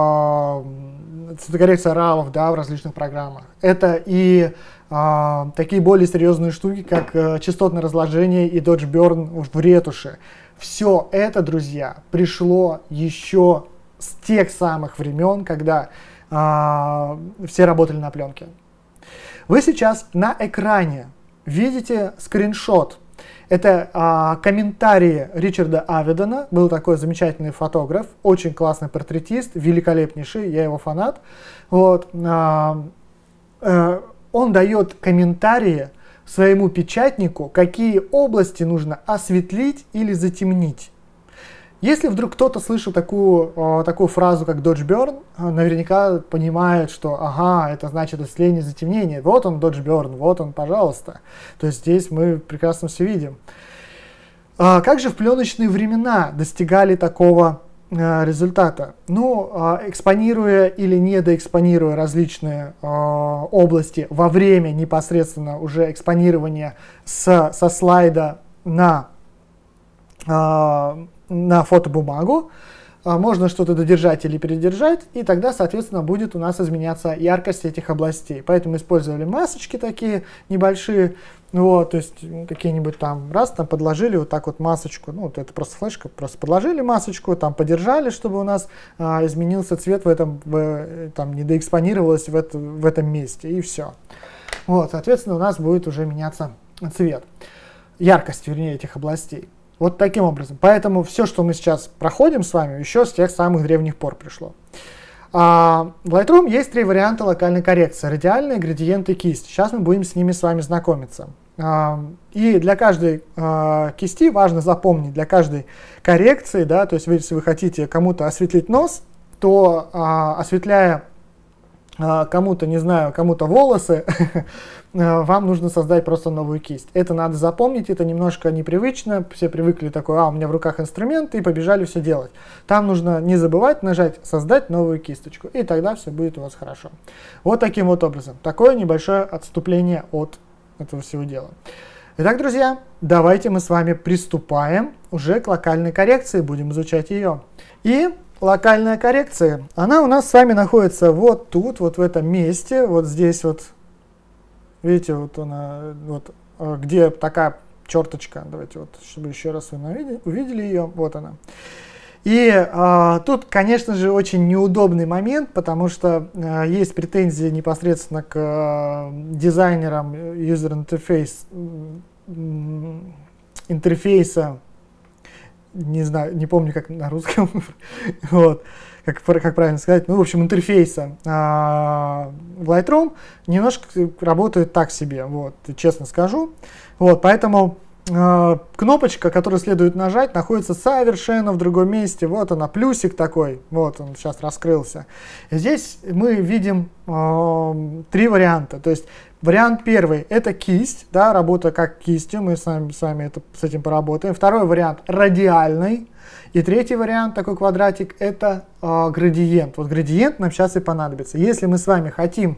RAW, да, в различных программах. Это и такие более серьезные штуки, как частотное разложение и Dodge Burn в ретуше. все это, друзья, пришло еще с тех самых времен, когда все работали на пленке. Вы сейчас на экране видите скриншот. Это комментарии Ричарда Аведона. Был такой замечательный фотограф, очень классный портретист, великолепнейший, я его фанат. Вот, он дает комментарии своему печатнику, какие области нужно осветлить или затемнить. Если вдруг кто-то слышал такую фразу, как Dodge Burn, наверняка понимает, что ага, это значит осветление, затемнение. Вот он, Dodge Burn, вот он, пожалуйста. То есть здесь мы прекрасно все видим. Как же в пленочные времена достигали такого результата? Ну, экспонируя или недоэкспонируя различные области во время непосредственно уже экспонирования со слайда на фотобумагу, можно что-то додержать или передержать, и тогда, соответственно, будет у нас изменяться яркость этих областей. Поэтому использовали масочки такие небольшие, вот, то есть какие-нибудь там, раз, там подложили вот так вот масочку, ну, вот это просто флешка, просто подложили масочку, там подержали, чтобы у нас изменился цвет в этом, там, недоэкспонировалось в этом месте, и все. Вот, соответственно, у нас будет уже меняться цвет, яркость, вернее, этих областей. Вот таким образом. Поэтому все, что мы сейчас проходим с вами, еще с тех самых древних пор пришло. В Lightroom есть 3 варианта локальной коррекции. Радиальная, градиент и кисть. Сейчас мы будем с ними с вами знакомиться. И для каждой кисти важно запомнить, для каждой коррекции, да, то есть если вы хотите кому-то осветлить нос, то осветляя кому-то, не знаю, кому-то волосы, вам нужно создать просто новую кисть. Это надо запомнить, это немножко непривычно, все привыкли такое, у меня в руках инструмент, и побежали все делать. Там нужно не забывать нажать «Создать новую кисточку», и тогда все будет у вас хорошо. Вот таким вот образом. Такое небольшое отступление от этого всего дела. Итак, друзья, давайте мы с вами приступаем уже к локальной коррекции, будем изучать ее. И локальная коррекция, она у нас с вами находится вот тут, вот в этом месте, вот здесь вот, видите, вот она, вот, где такая черточка, давайте вот, чтобы еще раз вы увидели ее, вот она. И тут, конечно же, очень неудобный момент, потому что есть претензии непосредственно к дизайнерам интерфейса, не знаю, не помню, как на русском, вот, как правильно сказать, ну, в общем, интерфейса в Lightroom немножко работает так себе, вот, честно скажу, вот, поэтому кнопочка, которую следует нажать, находится совершенно в другом месте, вот она, плюсик такой, вот он сейчас раскрылся. И здесь мы видим 3 варианта, то есть вариант первый — это кисть, да, работа как кистью, мы с вами с этим поработаем. Второй вариант — радиальный. И третий вариант, такой квадратик, это градиент. Вот градиент нам сейчас и понадобится. Если мы с вами хотим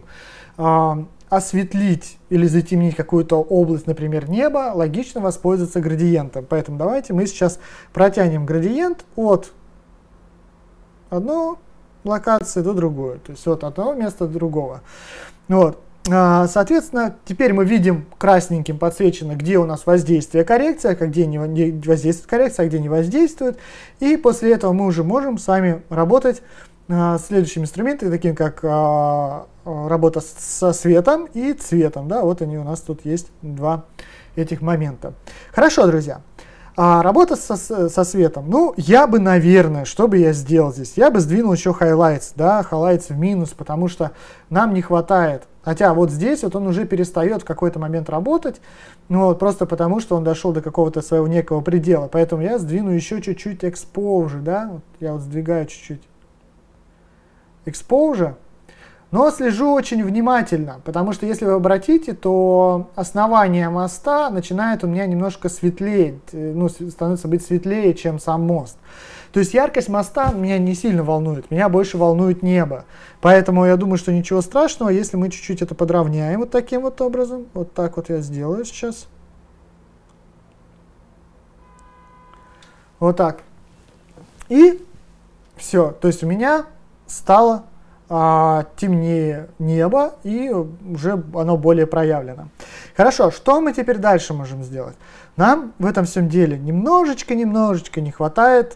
осветлить или затемнить какую-то область, например, неба, логично воспользоваться градиентом. Поэтому давайте мы сейчас протянем градиент от одной локации до другой. То есть от одного места до другого. Вот. Соответственно, теперь мы видим красненьким подсвечено, где у нас воздействие коррекция, где не воздействует коррекция, а где не воздействует. И после этого мы уже можем с вами работать с следующими инструментами, такими как работа со светом и цветом. Да, вот они у нас тут есть 2 этих момента. Хорошо, друзья. Работа со светом. Ну, я бы, наверное, что бы я сделал здесь? Я бы сдвинул еще highlights, да, highlights в минус, потому что нам не хватает. Хотя вот здесь вот он уже перестает в какой-то момент работать, ну, вот, просто потому что он дошел до какого-то своего некого предела. Поэтому я сдвину еще чуть-чуть exposure, да, вот я вот сдвигаю чуть-чуть exposure. Но слежу очень внимательно, потому что если вы обратите, то основание моста начинает у меня немножко светлеть, ну, становится быть светлее, чем сам мост. То есть яркость моста меня не сильно волнует, меня больше волнует небо. Поэтому я думаю, что ничего страшного, если мы чуть-чуть это подровняем вот таким вот образом. Вот так вот я сделаю сейчас. Вот так. И все. То есть у меня стало темнее небо и уже оно более проявлено. Хорошо, что мы теперь дальше можем сделать? Нам в этом всем деле немножечко не хватает,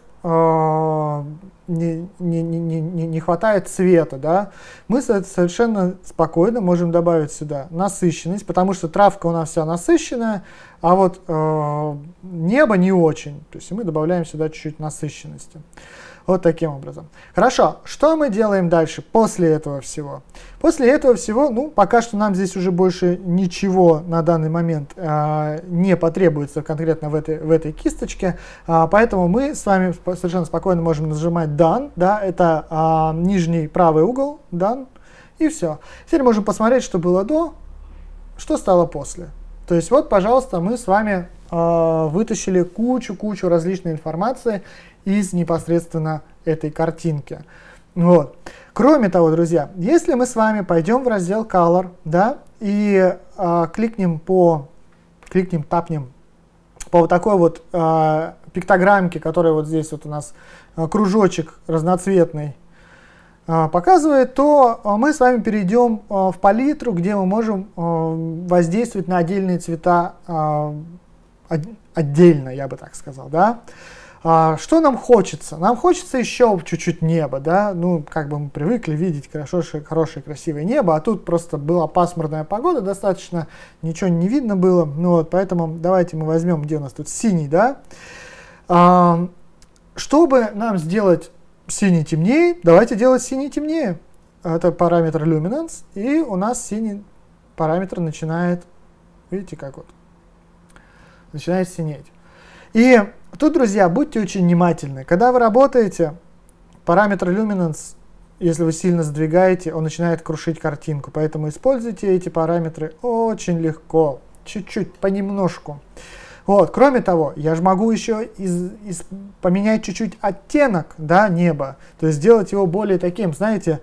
не хватает цвета, да? Мы совершенно спокойно можем добавить сюда насыщенность, потому что травка у нас вся насыщенная, а вот небо не очень. То есть мы добавляем сюда чуть-чуть насыщенности. Вот таким образом. Хорошо, что мы делаем дальше после этого всего? После этого всего, ну, пока что нам здесь уже больше ничего на данный момент не потребуется конкретно в этой кисточке, поэтому мы с вами совершенно спокойно можем нажимать Done, да, это нижний правый угол, Done, и все. Теперь можем посмотреть, что было до, что стало после. То есть вот, пожалуйста, мы с вами вытащили кучу различной информации из непосредственно этой картинки. Вот. Кроме того, друзья, если мы с вами пойдем в раздел Color, да, и тапнем по вот такой вот пиктограммке, которая вот здесь вот у нас кружочек разноцветный показывает, то мы с вами перейдем в палитру, где мы можем воздействовать на отдельные цвета отдельно, я бы так сказал, да. Что нам хочется? Нам хочется еще чуть-чуть неба, да, ну, как бы мы привыкли видеть хорошее, красивое небо, а тут просто была пасмурная погода, достаточно, ничего не видно было, ну вот, поэтому давайте мы возьмем, где у нас тут синий, да. Чтобы нам сделать синий темнее, давайте делать синий темнее. Это параметр Luminance, и у нас синий параметр начинает, видите, как вот, начинает синеть. И тут, друзья, будьте очень внимательны. Когда вы работаете, параметр Luminance, если вы сильно сдвигаете, он начинает крушить картинку. Поэтому используйте эти параметры очень легко, чуть-чуть, понемножку. Вот. Кроме того, я же могу еще поменять чуть-чуть оттенок, да, неба. То есть сделать его более таким, знаете,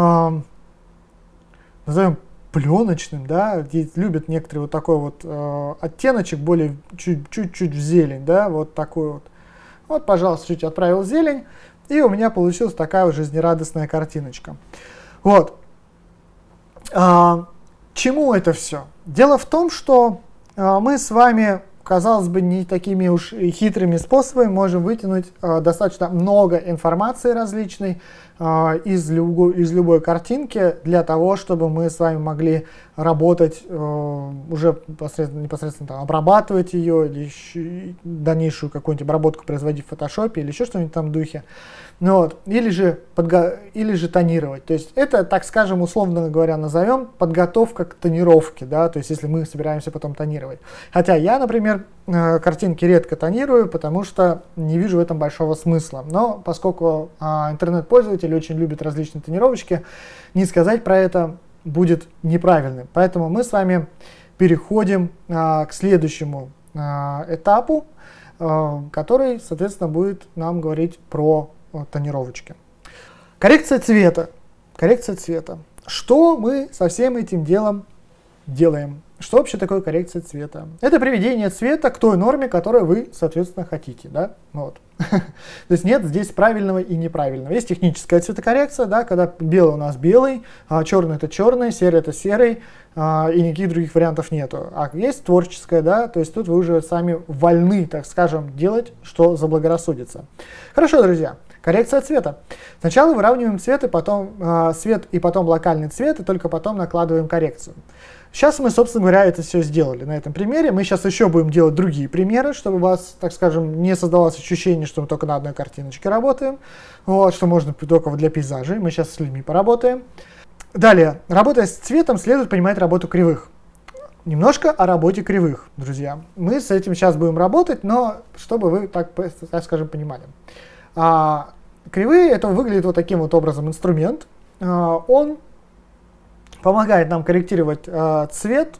назовем пленочным, да, любят некоторые вот такой вот оттеночек, более чуть-чуть в зелень, да, вот такой вот. Вот, пожалуйста, чуть отправил зелень, и у меня получилась такая вот жизнерадостная картиночка. Вот. Чему это все? Дело в том, что мы с вами, казалось бы, не такими уж хитрыми способами можем вытянуть достаточно много информации различной из любой картинки для того, чтобы мы с вами могли работать, уже непосредственно там, обрабатывать ее, или дальнейшую какую-нибудь обработку производить в фотошопе или еще что-нибудь там в духе. Ну, вот. Или же тонировать. То есть это, так скажем, условно говоря, назовем подготовка к тонировке, да, то есть если мы собираемся потом тонировать. Хотя я, например, картинки редко тонирую, потому что не вижу в этом большого смысла. Но поскольку интернет-пользователи очень любят различные тонировочки, не сказать про это будет неправильным. Поэтому мы с вами переходим к следующему этапу, который, соответственно, будет нам говорить про тонировочки. Коррекция цвета. Коррекция цвета. Что мы со всем этим делом делаем? Что вообще такое коррекция цвета? Это приведение цвета к той норме, которую вы, соответственно, хотите. Да? Вот. То есть нет здесь правильного и неправильного. Есть техническая цветокоррекция, да, когда белый у нас белый, черный это черный, серый это серый, и никаких других вариантов нету. А есть творческая, да, то есть тут вы уже сами вольны, так скажем, делать, что заблагорассудится. Хорошо, друзья. Коррекция цвета. Сначала выравниваем цвет и потом локальный цвет, и только потом накладываем коррекцию. Сейчас мы, собственно говоря, это все сделали на этом примере. Мы сейчас еще будем делать другие примеры, чтобы у вас, так скажем, не создавалось ощущение, что мы только на одной картиночке работаем, вот, что можно только для пейзажей. Мы сейчас с людьми поработаем. Далее, работая с цветом, следует понимать работу кривых. Немножко о работе кривых, друзья. Мы с этим сейчас будем работать, но чтобы вы, так скажем, понимали. Кривые, это выглядит вот таким вот образом инструмент. Он помогает нам корректировать цвет,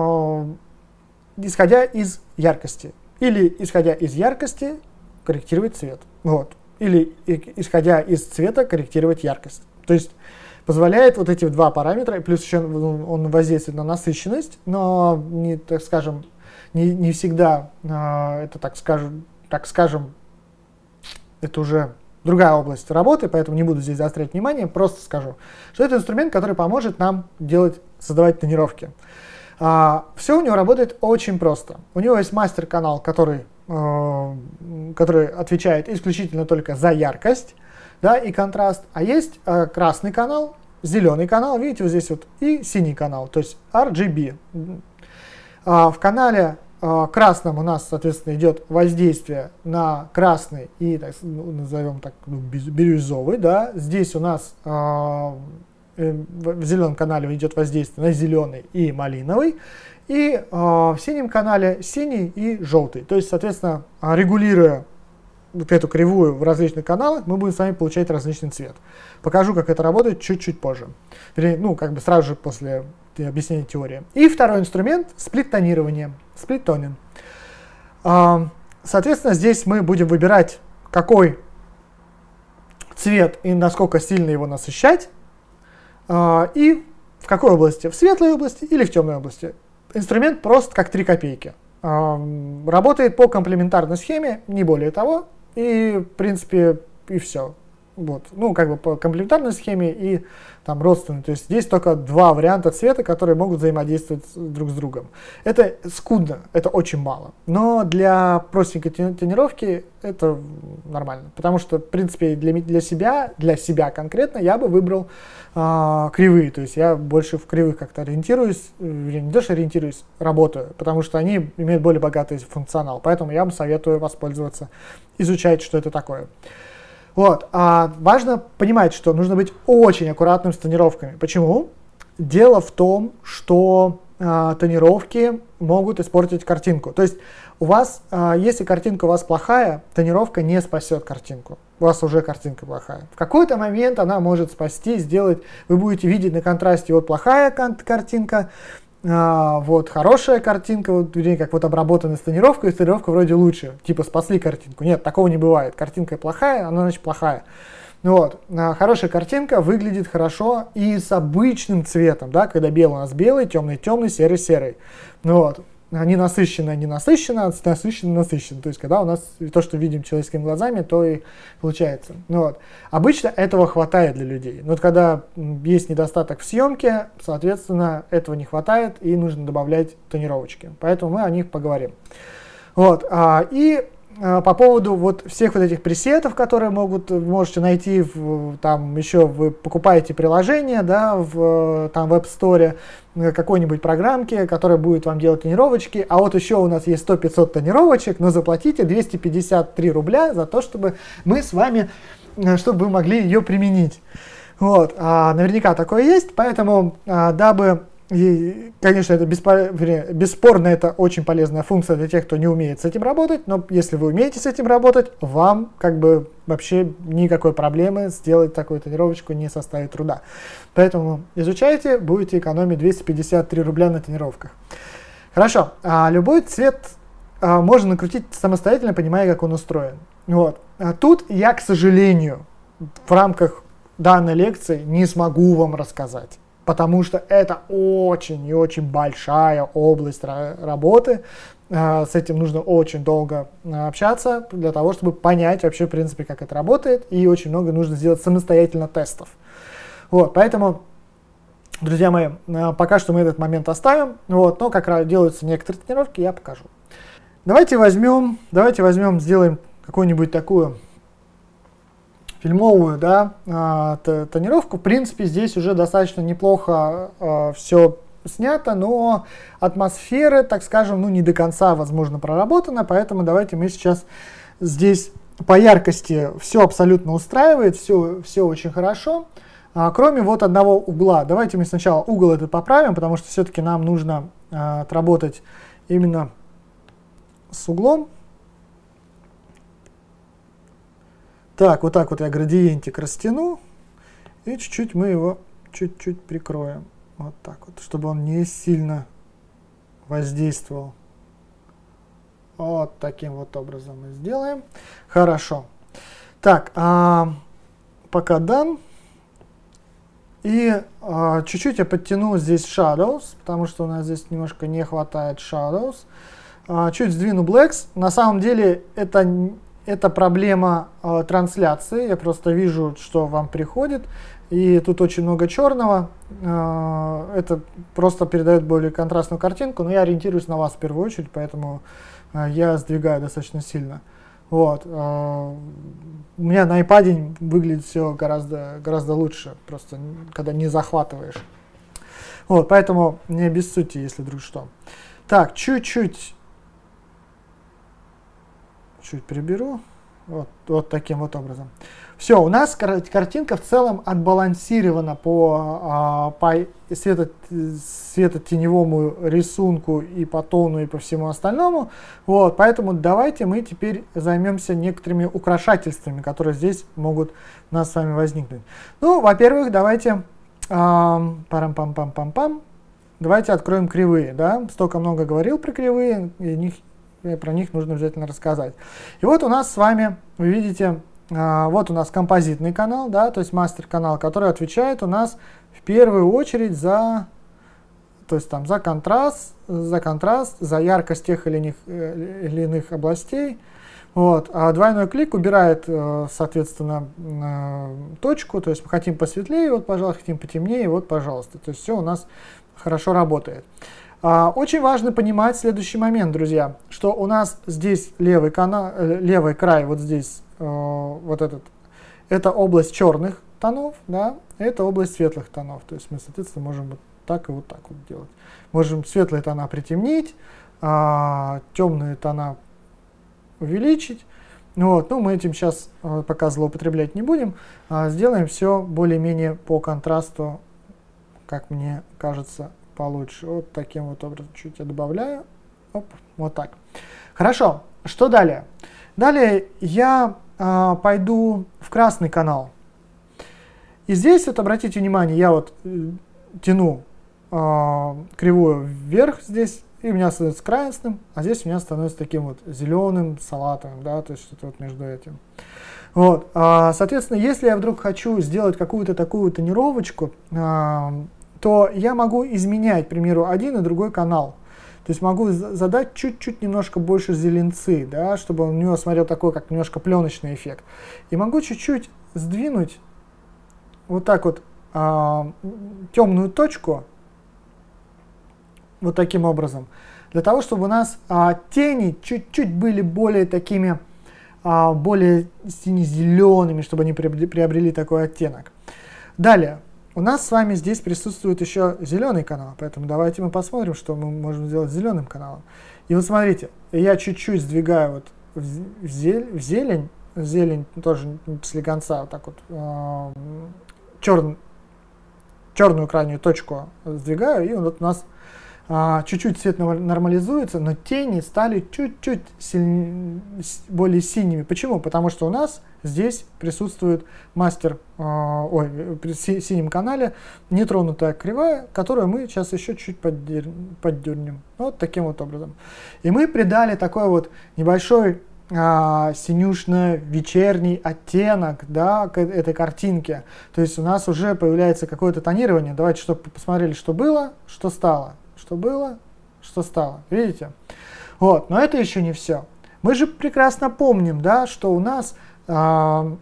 исходя из яркости. Или, исходя из яркости, корректировать цвет. Вот. Или, исходя из цвета, корректировать яркость. То есть, позволяет вот эти два параметра, плюс еще он воздействует на насыщенность, но, так скажем, не всегда это, так скажем, это уже другая область работы, поэтому не буду здесь заострять внимание, просто скажу, что это инструмент, который поможет нам создавать тонировки. Все у него работает очень просто. У него есть мастер-канал, который отвечает исключительно только за яркость, да, и контраст, а есть красный канал, зеленый канал, видите, вот здесь вот, и синий канал, то есть RGB. В канале красном у нас, соответственно, идет воздействие на красный и, назовем так, бирюзовый, да. Здесь у нас в зеленом канале идет воздействие на зеленый и малиновый, и в синем канале синий и желтый. То есть, соответственно, регулируя вот эту кривую в различных каналах, мы будем с вами получать различный цвет. Покажу, как это работает чуть-чуть позже. Ну, как бы сразу же после объяснения теории. И второй инструмент — сплит-тонирование, сплит-тонинг. Соответственно, здесь мы будем выбирать, какой цвет и насколько сильно его насыщать, и в какой области, в светлой области или в темной области. Инструмент прост, как 3 копейки. Работает по комплементарной схеме, не более того, и, в принципе, и все. Вот. Ну, как бы по комплементарной схеме и там родственной. То есть здесь только 2 варианта цвета, которые могут взаимодействовать друг с другом. Это скудно, это очень мало. Но для простенькой тонировки это нормально. Потому что, в принципе, для себя конкретно я бы выбрал кривые. То есть я больше в кривых как-то ориентируюсь, не то что ориентируюсь, работаю. Потому что они имеют более богатый функционал. Поэтому я вам советую воспользоваться, изучать, что это такое. Вот. Важно понимать, что нужно быть очень аккуратным с тонировками. Почему? Дело в том, что тонировки могут испортить картинку. То есть у вас, если картинка у вас плохая, тонировка не спасет картинку. У вас уже картинка плохая. В какой-то момент она может спасти, сделать, вы будете видеть на контрасте вот плохая картинка, вот хорошая картинка, вот, как вот обработанная с тонировкой, и тонировка вроде лучше, типа спасли картинку. Нет, такого не бывает. Картинка плохая, она значит плохая. Вот. Хорошая картинка выглядит хорошо и с обычным цветом, да, когда белый у нас белый, темный темный, серый серый. Вот. Не насыщенно, не насыщенно, а насыщенно, насыщенно. То есть, когда у нас то, что видим человеческими глазами, то и получается. Вот. Обычно этого хватает для людей. Но вот когда есть недостаток в съемке, соответственно, этого не хватает и нужно добавлять тонировочки. Поэтому мы о них поговорим. Вот. По поводу вот всех вот этих пресетов, которые можете найти, там еще вы покупаете приложение, да, в App Store, какой-нибудь программке, которая будет вам делать тонировочки, а вот еще у нас есть 100-500 тонировочек, но заплатите 253 рубля за то, чтобы мы с вами, чтобы вы могли ее применить. Вот. Наверняка такое есть, поэтому дабы... И, конечно, это бесспорно, это очень полезная функция для тех, кто не умеет с этим работать, но если вы умеете с этим работать, вам как бы вообще никакой проблемы сделать такую тонировочку не составит труда. Поэтому изучайте, будете экономить 253 рубля на тонировках. Хорошо, любой цвет можно накрутить самостоятельно, понимая, как он устроен. Вот. Тут я, к сожалению, в рамках данной лекции не смогу вам рассказать. Потому что это очень и очень большая область работы. С этим нужно очень долго общаться для того, чтобы понять вообще, в принципе, как это работает. И очень много нужно сделать самостоятельно тестов. Вот, поэтому, друзья мои, пока что мы этот момент оставим. Вот, но как делаются некоторые тренировки, я покажу. Давайте возьмем, сделаем какую-нибудь такую... фильмовую, да, тонировку. В принципе, здесь уже достаточно неплохо все снято, но атмосфера, так скажем, ну не до конца, возможно, проработана, поэтому давайте мы сейчас здесь по яркости все абсолютно устраивает, все очень хорошо, кроме вот одного угла. Давайте мы сначала угол этот поправим, потому что все-таки нам нужно отработать именно с углом. Так, вот я градиентик растяну, и чуть-чуть мы его чуть-чуть прикроем. Вот так вот, чтобы он не сильно воздействовал. Вот таким вот образом мы сделаем. Хорошо. Так, пока done. И чуть-чуть я подтяну здесь shadows, потому что у нас здесь немножко не хватает shadows. Чуть сдвину blacks. На самом деле это это проблема трансляции. Я просто вижу, что вам приходит, и тут очень много черного. Это просто передает более контрастную картинку, но я ориентируюсь на вас в первую очередь, поэтому я сдвигаю достаточно сильно. Вот. У меня на iPad выглядит все гораздо лучше, просто когда не захватываешь. Вот, поэтому не обессудьте, если вдруг что. Так, чуть приберу. Вот таким вот образом. Все, у нас картинка в целом отбалансирована по светотеневому рисунку и по тону и по всему остальному. Вот, поэтому давайте мы теперь займемся некоторыми украшательствами, которые здесь могут у нас с вами возникнуть. Ну, во-первых, давайте парам-пам-пам-пам-пам. Давайте откроем кривые. Да? Столько много говорил про кривые, и про них нужно обязательно рассказать. И вот у нас с вами, вы видите, вот у нас композитный канал, да, то есть мастер-канал, который отвечает у нас в первую очередь за контраст, за яркость тех или иных областей. Вот. А двойной клик убирает, соответственно, точку, то есть мы хотим посветлее, вот, пожалуйста, хотим потемнее, вот, пожалуйста. То есть все у нас хорошо работает. Очень важно понимать следующий момент, друзья, что у нас здесь левый край, вот здесь, это область черных тонов, да, это область светлых тонов. То есть мы, соответственно, можем вот так и вот так вот делать. Можем светлые тона притемнить, темные тона увеличить. Вот, ну, мы этим сейчас пока злоупотреблять не будем. Сделаем все более-менее по контрасту, как мне кажется, получше. Вот таким вот образом чуть я добавляю. Оп, вот так. Хорошо. Что далее? Далее я пойду в красный канал. И здесь, вот обратите внимание, я вот тяну кривую вверх здесь, и у меня становится красным, а здесь у меня становится таким вот зеленым, салатовым, да, то есть что-то вот между этим. Вот, соответственно, если я вдруг хочу сделать какую-то такую тонировочку, то я могу изменять, к примеру, один и другой канал. То есть могу задать чуть-чуть немножко больше зеленцы, да, чтобы он у него смотрел такой, как немножко пленочный эффект. И могу чуть-чуть сдвинуть вот так вот темную точку, вот таким образом, для того, чтобы у нас тени чуть-чуть были более такими, более сине-зелеными, чтобы они приобрели такой оттенок. Далее. У нас с вами здесь присутствует еще зеленый канал, поэтому давайте мы посмотрим, что мы можем сделать с зеленым каналом. И вот смотрите, я чуть-чуть сдвигаю вот в зелень тоже слегонца, вот так вот, черную крайнюю точку сдвигаю, и вот у нас чуть-чуть цвет нормализуется, но тени стали чуть-чуть более синими. Почему? Потому что у нас здесь присутствует при синем канале нетронутая кривая, которую мы сейчас еще чуть поддернем. Вот таким вот образом. И мы придали такой вот небольшой синюшно-вечерний оттенок, да, к этой картинке. То есть у нас уже появляется какое-то тонирование. Давайте, чтобы посмотрели, что было, что стало. Что было, что стало. Видите? Вот. Но это еще не все. Мы же прекрасно помним, да, что у нас как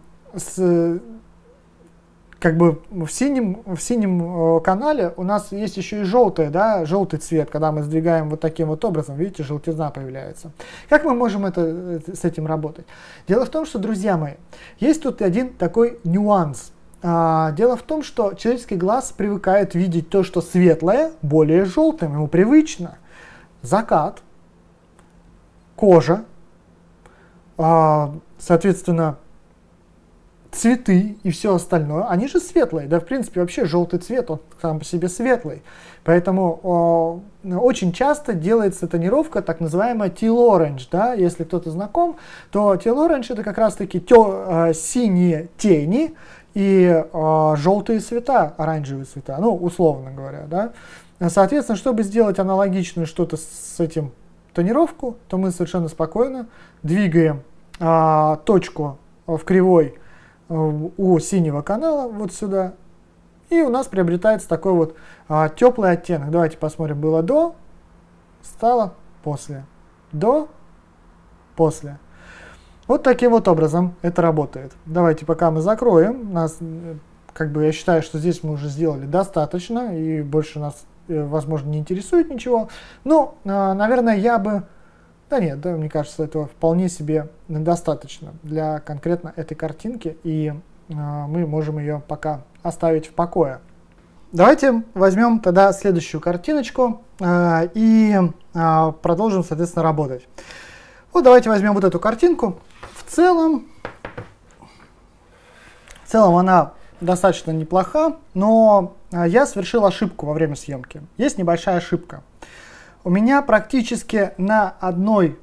бы в синем канале у нас есть еще и желтый, да, желтый цвет, когда мы сдвигаем вот таким вот образом, видите, желтизна появляется. Как мы можем с этим работать? Дело в том, что, друзья мои, есть тут один такой нюанс. Дело в том, что человеческий глаз привыкает видеть то, что светлое, более желтым, ему привычно. Закат, кожа, соответственно, цветы и все остальное, они же светлые. Да, в принципе, вообще желтый цвет, он сам по себе светлый. Поэтому очень часто делается тонировка, так называемая teal orange. Да? Если кто-то знаком, то teal orange это как раз-таки синие тени и желтые цвета, оранжевые цвета, ну, условно говоря. Да? Соответственно, чтобы сделать аналогичную что-то с этим тонировку, то мы совершенно спокойно двигаем точку в кривой у синего канала вот сюда, и у нас приобретается такой вот теплый оттенок. Давайте посмотрим, было до, стало после, до, после. Вот таким вот образом это работает. Давайте пока мы закроем. Нас, как бы, я считаю, что здесь мы уже сделали достаточно, и больше нас, возможно, не интересует ничего. Но, наверное, я бы... Да нет, да, мне кажется, этого вполне себе достаточно для конкретно этой картинки, и мы можем ее пока оставить в покое. Давайте возьмем тогда следующую картиночку и продолжим, соответственно, работать. Вот давайте возьмем вот эту картинку. В целом она достаточно неплоха, но я совершил ошибку во время съемки. Есть небольшая ошибка. У меня практически на одном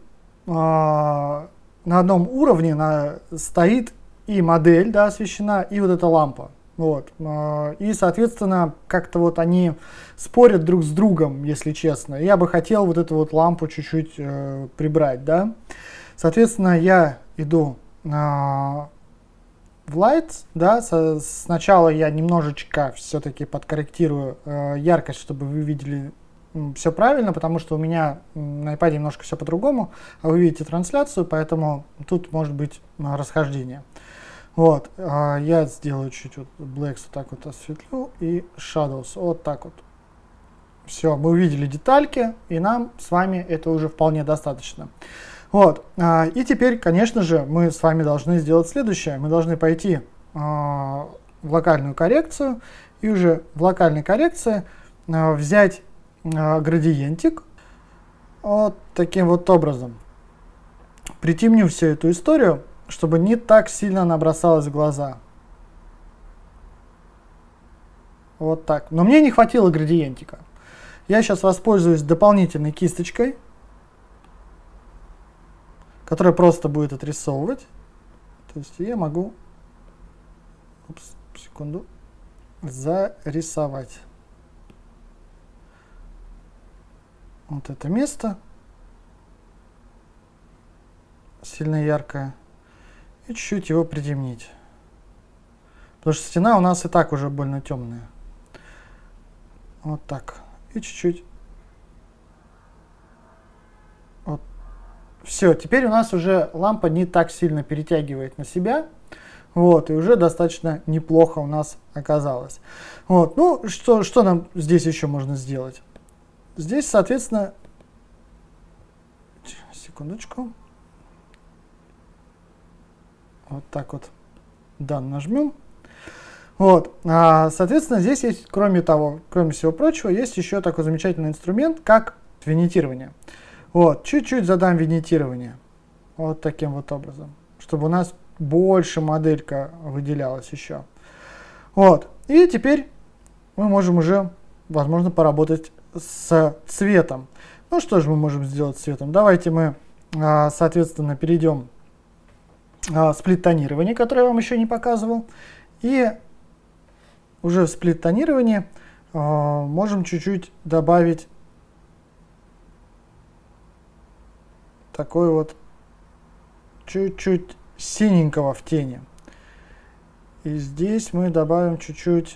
уровне стоит и модель, да, освещена, и вот эта лампа. Вот. И, соответственно, как-то вот они спорят друг с другом, если честно. Я бы хотел вот эту вот лампу чуть-чуть прибрать, да. Соответственно, я иду в Lights, да. Сначала я немножечко все-таки подкорректирую яркость, чтобы вы видели все правильно, потому что у меня на iPad немножко все по-другому, а вы видите трансляцию, поэтому тут может быть расхождение. Вот, я сделаю чуть вот Blacks вот так вот осветлю и Shadows вот так вот. Все, мы увидели детальки, и нам с вами это уже вполне достаточно. Вот, и теперь, конечно же, мы с вами должны сделать следующее. Мы должны пойти в локальную коррекцию и уже в локальной коррекции взять градиентик вот таким вот образом. Притемню всю эту историю, чтобы не так сильно она бросалась в глаза. Вот так. Но мне не хватило градиентика. Я сейчас воспользуюсь дополнительной кисточкой, которая просто будет отрисовывать. То есть я могу, секунду, зарисовать вот это место, сильно яркое, и чуть-чуть его притемнить. Потому что стена у нас и так уже больно темная. Вот так. И чуть-чуть. Вот. Все, теперь у нас уже лампа не так сильно перетягивает на себя. Вот, и уже достаточно неплохо у нас оказалось. Вот, ну, что нам здесь еще можно сделать? Здесь, соответственно, секундочку. Вот так вот Done нажмем. Вот, соответственно, здесь есть, кроме всего прочего, есть еще такой замечательный инструмент, как винитирование. Вот, чуть-чуть задам винитирование. Вот таким вот образом. Чтобы у нас больше моделька выделялась еще. Вот, и теперь мы можем уже, возможно, поработать с цветом. Ну, что же мы можем сделать с цветом? Давайте мы, соответственно, перейдем в сплит-тонирование, которое я вам еще не показывал. И уже в сплит-тонировании можем чуть-чуть добавить такой вот чуть-чуть синенького в тени. И здесь мы добавим чуть-чуть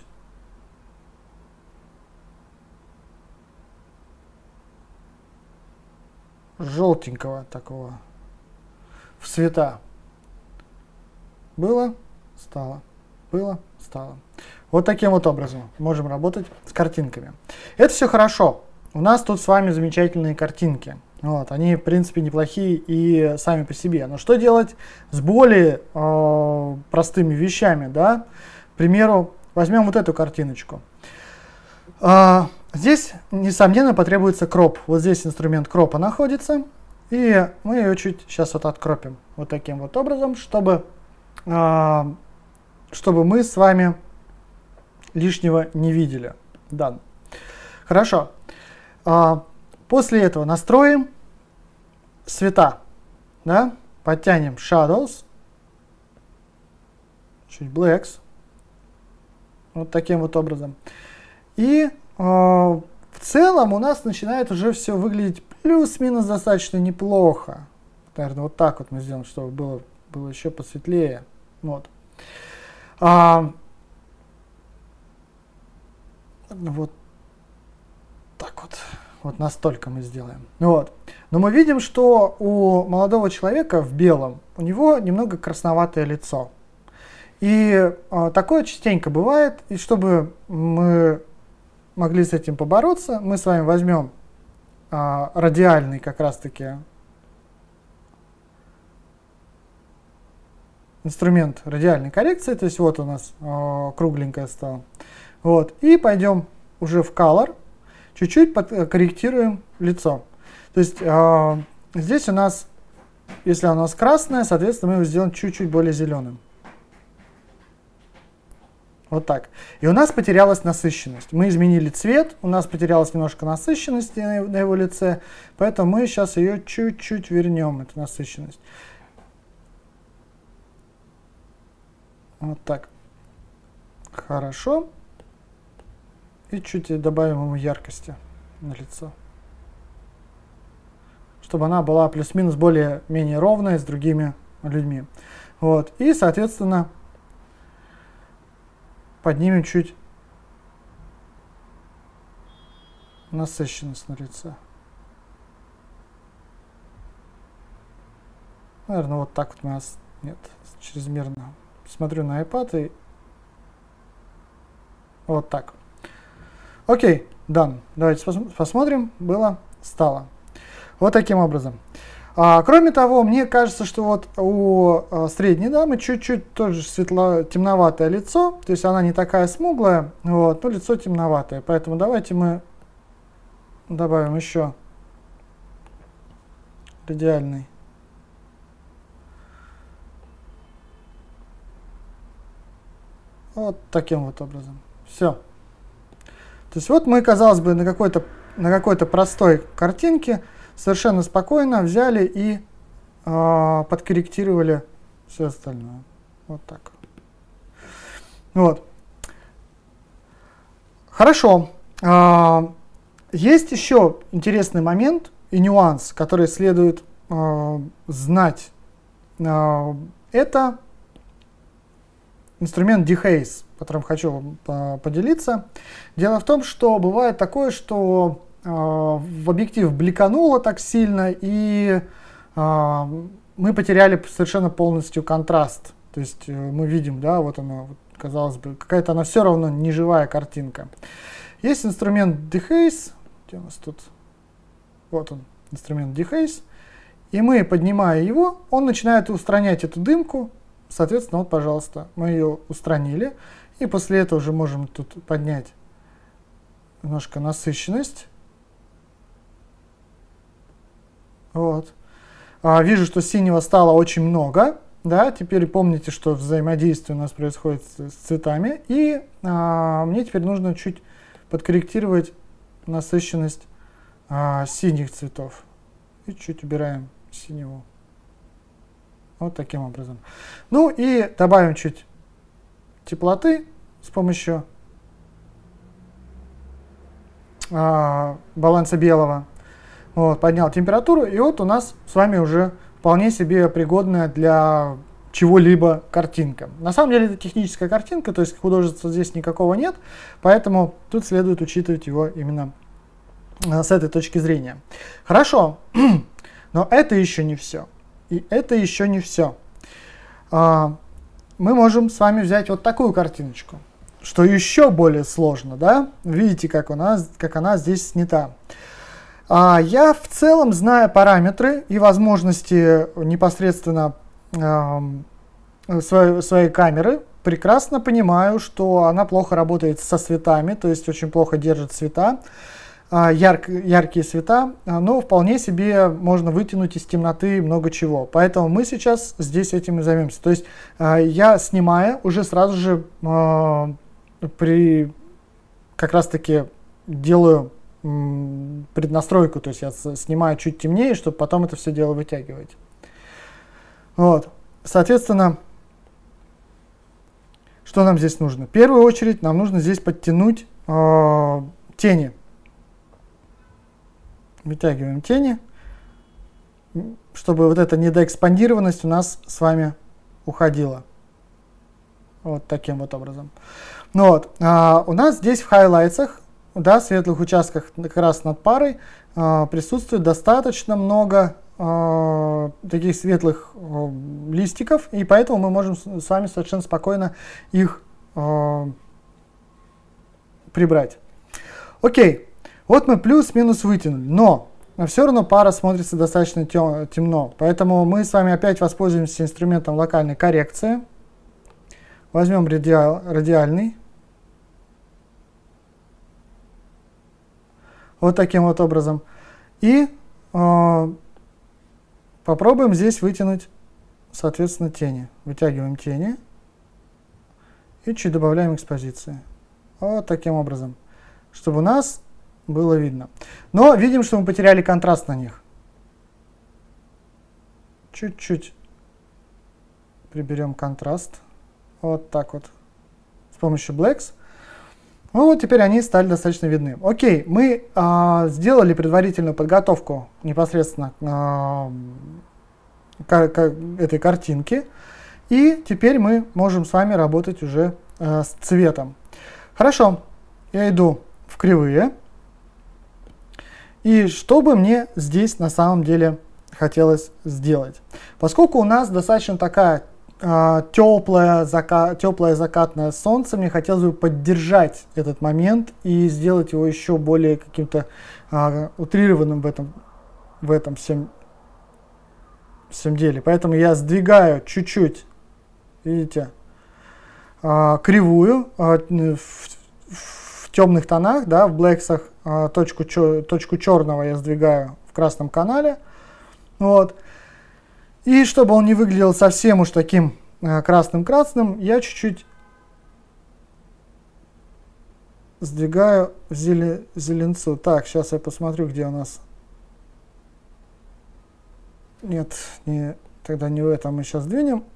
желтенького такого в цвета. Было, стало. Было, стало. Вот таким вот образом можем работать с картинками. Это все хорошо. У нас тут с вами замечательные картинки. Вот, они, в принципе, неплохие и сами по себе. Но что делать с более простыми вещами, да? К примеру, возьмем вот эту картиночку. Здесь, несомненно, потребуется кроп. Вот здесь инструмент кропа находится. И мы ее чуть сейчас вот откропим. Вот таким вот образом, чтобы мы с вами лишнего не видели. Да. Хорошо. После этого настроим цвета. Да? Подтянем Shadows. Чуть Blacks. Вот таким вот образом. И в целом у нас начинает уже все выглядеть плюс-минус достаточно неплохо. Наверное, вот так вот мы сделаем, чтобы было еще посветлее. Вот. Вот так вот. Вот настолько мы сделаем. Вот. Но мы видим, что у молодого человека в белом у него немного красноватое лицо. И такое частенько бывает. И чтобы мы могли с этим побороться, мы с вами возьмем радиальный как раз-таки инструмент радиальной коррекции. То есть вот у нас кругленькое стало. Вот. И пойдем уже в Color. Чуть-чуть корректируем лицо. То есть здесь у нас, если оно у нас красное, соответственно, мы его сделаем чуть-чуть более зеленым. Вот так. И у нас потерялась насыщенность. Мы изменили цвет, у нас потерялась немножко насыщенности на его лице, поэтому мы сейчас ее чуть-чуть вернем, эту насыщенность. Вот так. Хорошо. И чуть добавим ему яркости на лицо. Чтобы она была плюс-минус более-менее ровная с другими людьми. Вот. И, соответственно, поднимем чуть насыщенность на лице. Наверное, вот так вот у нас нет, чрезмерно. Смотрю на iPad и вот так. Окей, done. Давайте посмотрим. Было, стало. Вот таким образом. Кроме того, мне кажется, что вот у средней дамы чуть-чуть тоже темноватое лицо. То есть она не такая смуглая, вот, но лицо темноватое. Поэтому давайте мы добавим еще радиальный. Вот таким вот образом. Все. То есть вот мы, казалось бы, на какой-то простой картинке совершенно спокойно взяли и подкорректировали все остальное. Вот так. Вот. Хорошо. Есть еще интересный момент и нюанс, который следует знать. Это инструмент Dehaze, которым хочу поделиться. Дело в том, что бывает такое, что в объектив бликануло так сильно, и мы потеряли совершенно полностью контраст. То есть мы видим, да, вот она, казалось бы, какая-то она все равно неживая картинка. Есть инструмент Dehaze, где у нас тут, вот он, инструмент Dehaze, и мы, поднимая его, он начинает устранять эту дымку. Соответственно, вот, пожалуйста, мы ее устранили. И после этого уже можем тут поднять немножко насыщенность. Вот. Вижу, что синего стало очень много. Да? Теперь помните, что взаимодействие у нас происходит с цветами. И мне теперь нужно чуть подкорректировать насыщенность синих цветов. И чуть убираем синего. Вот таким образом. Ну и добавим чуть теплоты с помощью баланса белого. Вот, поднял температуру, и вот у нас с вами уже вполне себе пригодная для чего-либо картинка. На самом деле это техническая картинка, то есть художества здесь никакого нет, поэтому тут следует учитывать его именно с этой точки зрения. Хорошо, но это еще не все. И это еще не все. Мы можем с вами взять вот такую картиночку, что еще более сложно, да? Видите, как она здесь снята. Я в целом, зная параметры и возможности непосредственно своей камеры, прекрасно понимаю, что она плохо работает со цветами, то есть очень плохо держит цвета. Яркие цвета, но вполне себе можно вытянуть из темноты много чего. Поэтому мы сейчас здесь этим и займемся. То есть я, снимая, уже сразу же как раз таки делаю преднастройку. То есть я снимаю чуть темнее, чтобы потом это все дело вытягивать. Вот. Соответственно, что нам здесь нужно? В первую очередь нам нужно здесь подтянуть тени. Вытягиваем тени, чтобы вот эта недоэкспандированность у нас с вами уходила. Вот таким вот образом. Ну вот, у нас здесь в хайлайтсах да, светлых участках как раз над парой присутствует достаточно много таких светлых листиков, и поэтому мы можем с вами совершенно спокойно их прибрать. Окей, вот мы плюс-минус вытянули, но все равно пара смотрится достаточно темно, поэтому мы с вами опять воспользуемся инструментом локальной коррекции. Возьмем радиальный. Вот таким вот образом. И попробуем здесь вытянуть, соответственно, тени. Вытягиваем тени и чуть добавляем экспозиции. Вот таким образом, чтобы у нас было видно. Но видим, что мы потеряли контраст на них. Чуть-чуть приберем контраст. Вот так вот. С помощью Blacks. Ну вот теперь они стали достаточно видны. Окей, мы сделали предварительную подготовку непосредственно к этой картинке. И теперь мы можем с вами работать уже с цветом. Хорошо, я иду в кривые. И что бы мне здесь на самом деле хотелось сделать? Поскольку у нас достаточно такая теплое закатное солнце, мне хотелось бы поддержать этот момент и сделать его еще более каким-то утрированным в этом всем деле. Поэтому я сдвигаю чуть-чуть, видите, кривую в темных тонах, да, в блэксах, точку черного я сдвигаю в красном канале. Вот. И чтобы он не выглядел совсем уж таким красным-красным, я чуть-чуть сдвигаю в зеленцу. Так, сейчас я посмотрю, где у нас... Нет, тогда не в этом мы сейчас двинем.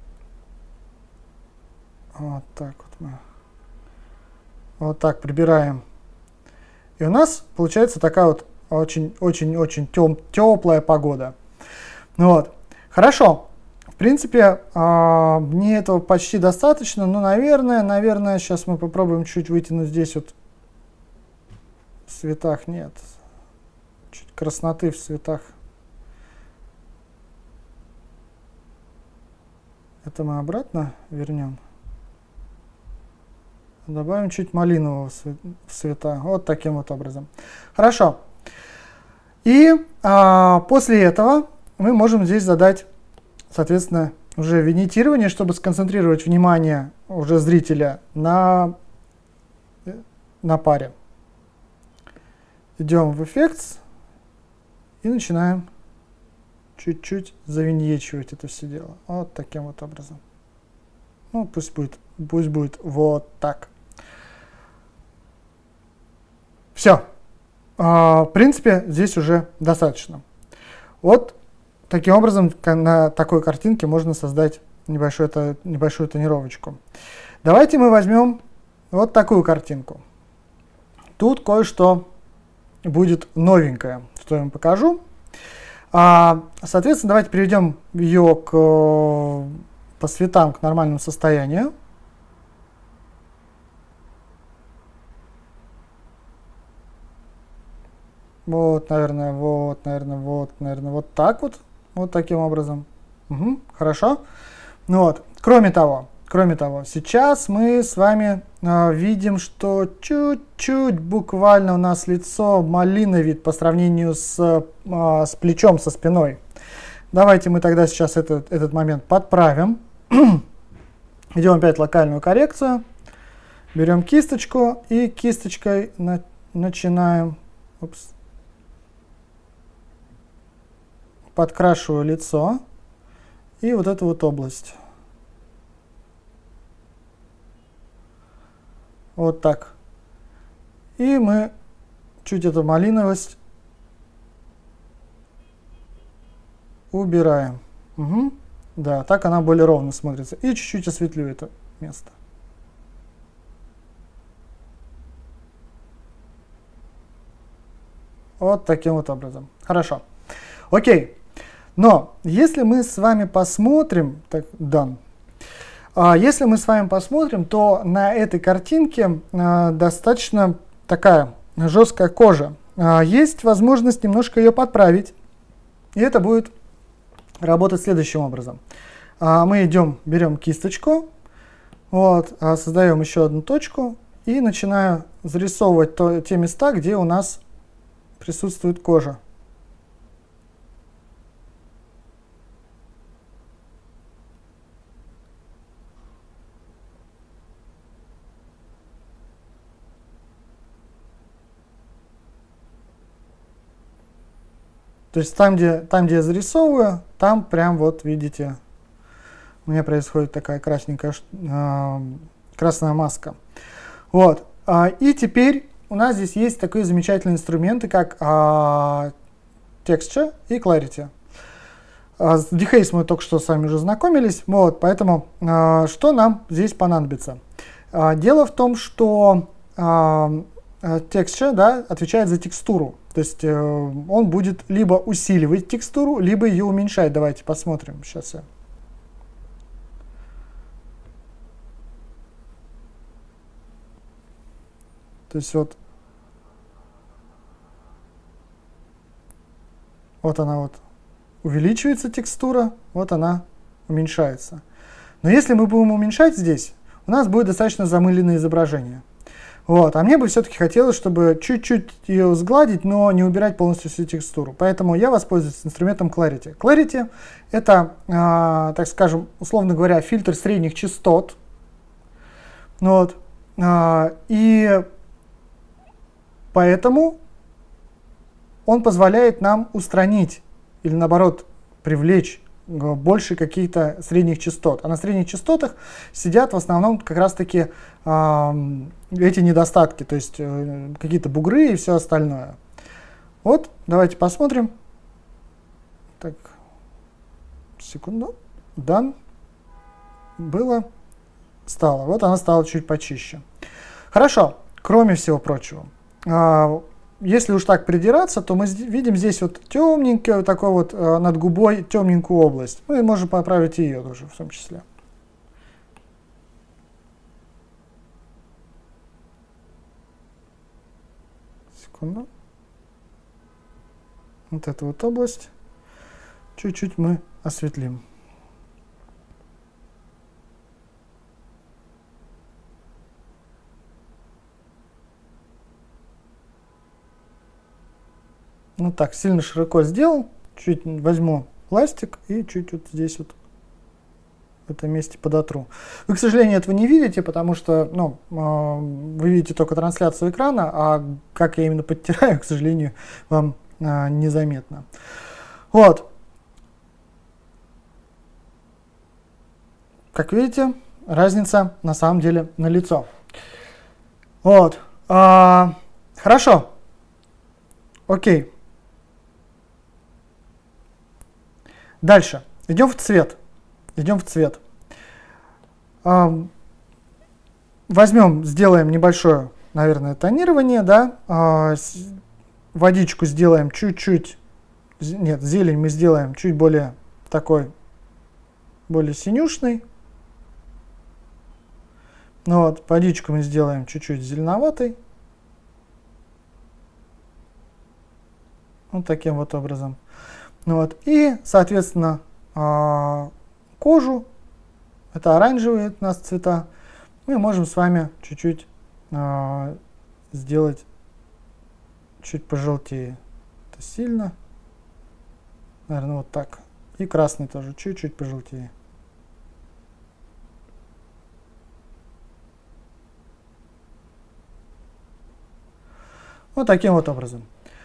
Вот так вот мы. Вот так прибираем. И у нас получается такая вот очень-очень-очень теплая погода. Вот. Хорошо. В принципе, мне этого почти достаточно, но, наверное, сейчас мы попробуем чуть вытянуть здесь вот в цветах. Нет. Чуть красноты в цветах. Это мы обратно вернем. Добавим чуть малинового цвета. Вот таким вот образом. Хорошо. И после этого мы можем здесь задать, соответственно, уже виньетирование, чтобы сконцентрировать внимание уже зрителя на паре. Идем в Effects и начинаем чуть-чуть завиньечивать это все дело. Вот таким вот образом. Ну, пусть будет вот так. Все. В принципе, здесь уже достаточно. Вот таким образом на такой картинке можно создать небольшую тонировочку. Давайте мы возьмем вот такую картинку. Тут кое-что будет новенькое, что я вам покажу. Соответственно, давайте перейдем ее по цветам к нормальному состоянию. Вот, наверное, вот так вот. Вот таким образом. Угу, хорошо. Ну вот. Кроме того, сейчас мы с вами видим, что чуть-чуть буквально у нас лицо малиновит по сравнению с плечом, со спиной. Давайте мы тогда сейчас этот момент подправим. Идем опять в локальную коррекцию. Берем кисточку и кисточкой начинаем. Подкрашиваю лицо и вот эту вот область. Вот так. И мы чуть эту малиновость убираем. Угу. Да, так она более ровно смотрится. И чуть-чуть осветлю это место. Вот таким вот образом. Хорошо. Окей. Но если мы с вами посмотрим, если мы с вами посмотрим, то на этой картинке достаточно такая жесткая кожа. Есть возможность немножко ее подправить. И это будет работать следующим образом. Мы берем кисточку, вот, создаем еще одну точку и начинаю зарисовывать те места, где у нас присутствует кожа. То есть там, где я зарисовываю, там прям вот видите, у меня происходит такая красненькая, красная маска. Вот. И теперь у нас здесь есть такие замечательные инструменты, как Texture и Clarity. С Dehaze мы только что с вами уже знакомились, вот, поэтому что нам здесь понадобится? Дело в том, что Texture, да, отвечает за текстуру. То есть он будет либо усиливать текстуру, либо ее уменьшать. Давайте посмотрим. Сейчас я. То есть вот она вот увеличивается текстура, вот она уменьшается. Но если мы будем уменьшать здесь, у нас будет достаточно замыленное изображение. Вот. А мне бы все-таки хотелось, чтобы чуть-чуть ее сгладить, но не убирать полностью всю текстуру. Поэтому я воспользуюсь инструментом Clarity. Clarity — это, так скажем, условно говоря, фильтр средних частот. Вот. И поэтому он позволяет нам устранить или, наоборот, привлечь больше каких-то средних частот. А на средних частотах сидят в основном как раз-таки эти недостатки, то есть какие-то бугры и все остальное. Вот, давайте посмотрим. Так, секунду. Done. Было. Стало. Вот она стала чуть почище. Хорошо. Кроме всего прочего. Если уж так придираться, то мы видим здесь вот темненькую, вот такой вот над губой темненькую область. Мы можем поправить ее тоже в том числе. Секунду. Вот эту вот область чуть-чуть мы осветлим. Ну так, сильно широко сделал. Чуть возьму пластик и чуть вот здесь вот в этом месте подотру. Вы, к сожалению, этого не видите, потому что вы видите только трансляцию экрана, а как я именно подтираю, к сожалению, вам незаметно. Вот. Как видите, разница на самом деле налицо. Вот. Хорошо. Окей. Дальше. Идем в цвет. Возьмем, сделаем небольшое, наверное, тонирование, да. Водичку сделаем чуть-чуть. Нет, зелень мы сделаем чуть более такой, более синюшный. Вот, водичку мы сделаем чуть-чуть зеленоватой. Вот таким вот образом. Вот. И, соответственно, кожу, это оранжевые у нас цвета, мы можем с вами чуть-чуть сделать чуть пожелтее. Это сильно. Наверное, вот так. И красный тоже чуть-чуть пожелтее. Вот таким вот образом.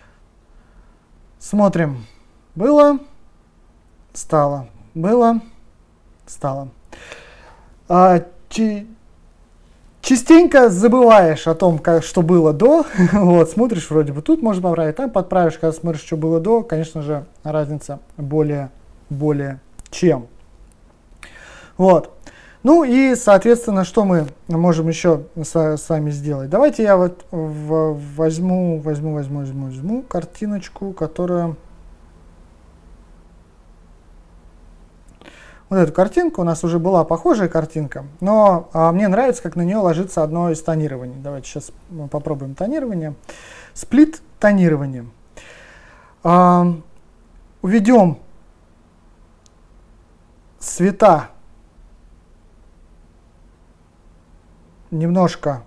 Смотрим. Было, стало. Было, стало. Частенько забываешь о том, что было до. Вот, смотришь, вроде бы тут можно поправить, там подправишь, когда смотришь, что было до. Конечно же, разница более чем. Вот. Ну и, соответственно, что мы можем еще с вами сделать? Давайте я вот возьму картиночку, которая... вот эту картинку. У нас уже была похожая картинка, но мне нравится, как на нее ложится одно из тонирований. Давайте сейчас мы попробуем тонирование. Сплит тонирование. Уведем цвета немножко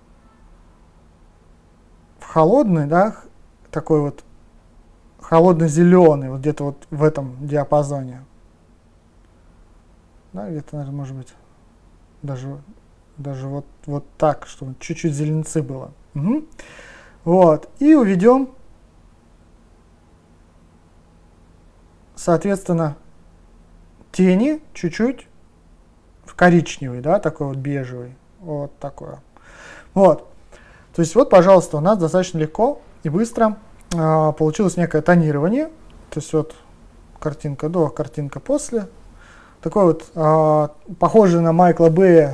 в холодный, да, такой вот холодно-зеленый, вот где-то вот в этом диапазоне. Да, где-то, наверное, может быть, даже вот так, чтобы чуть-чуть зеленцы было. Угу. Вот, и уведем, соответственно, тени чуть-чуть в коричневый, да, такой вот бежевый, вот такое. Вот, то есть вот, пожалуйста, у нас достаточно легко и быстро получилось некое тонирование, то есть вот картинка до, картинка после. Такой вот похожий на Майкла Бэя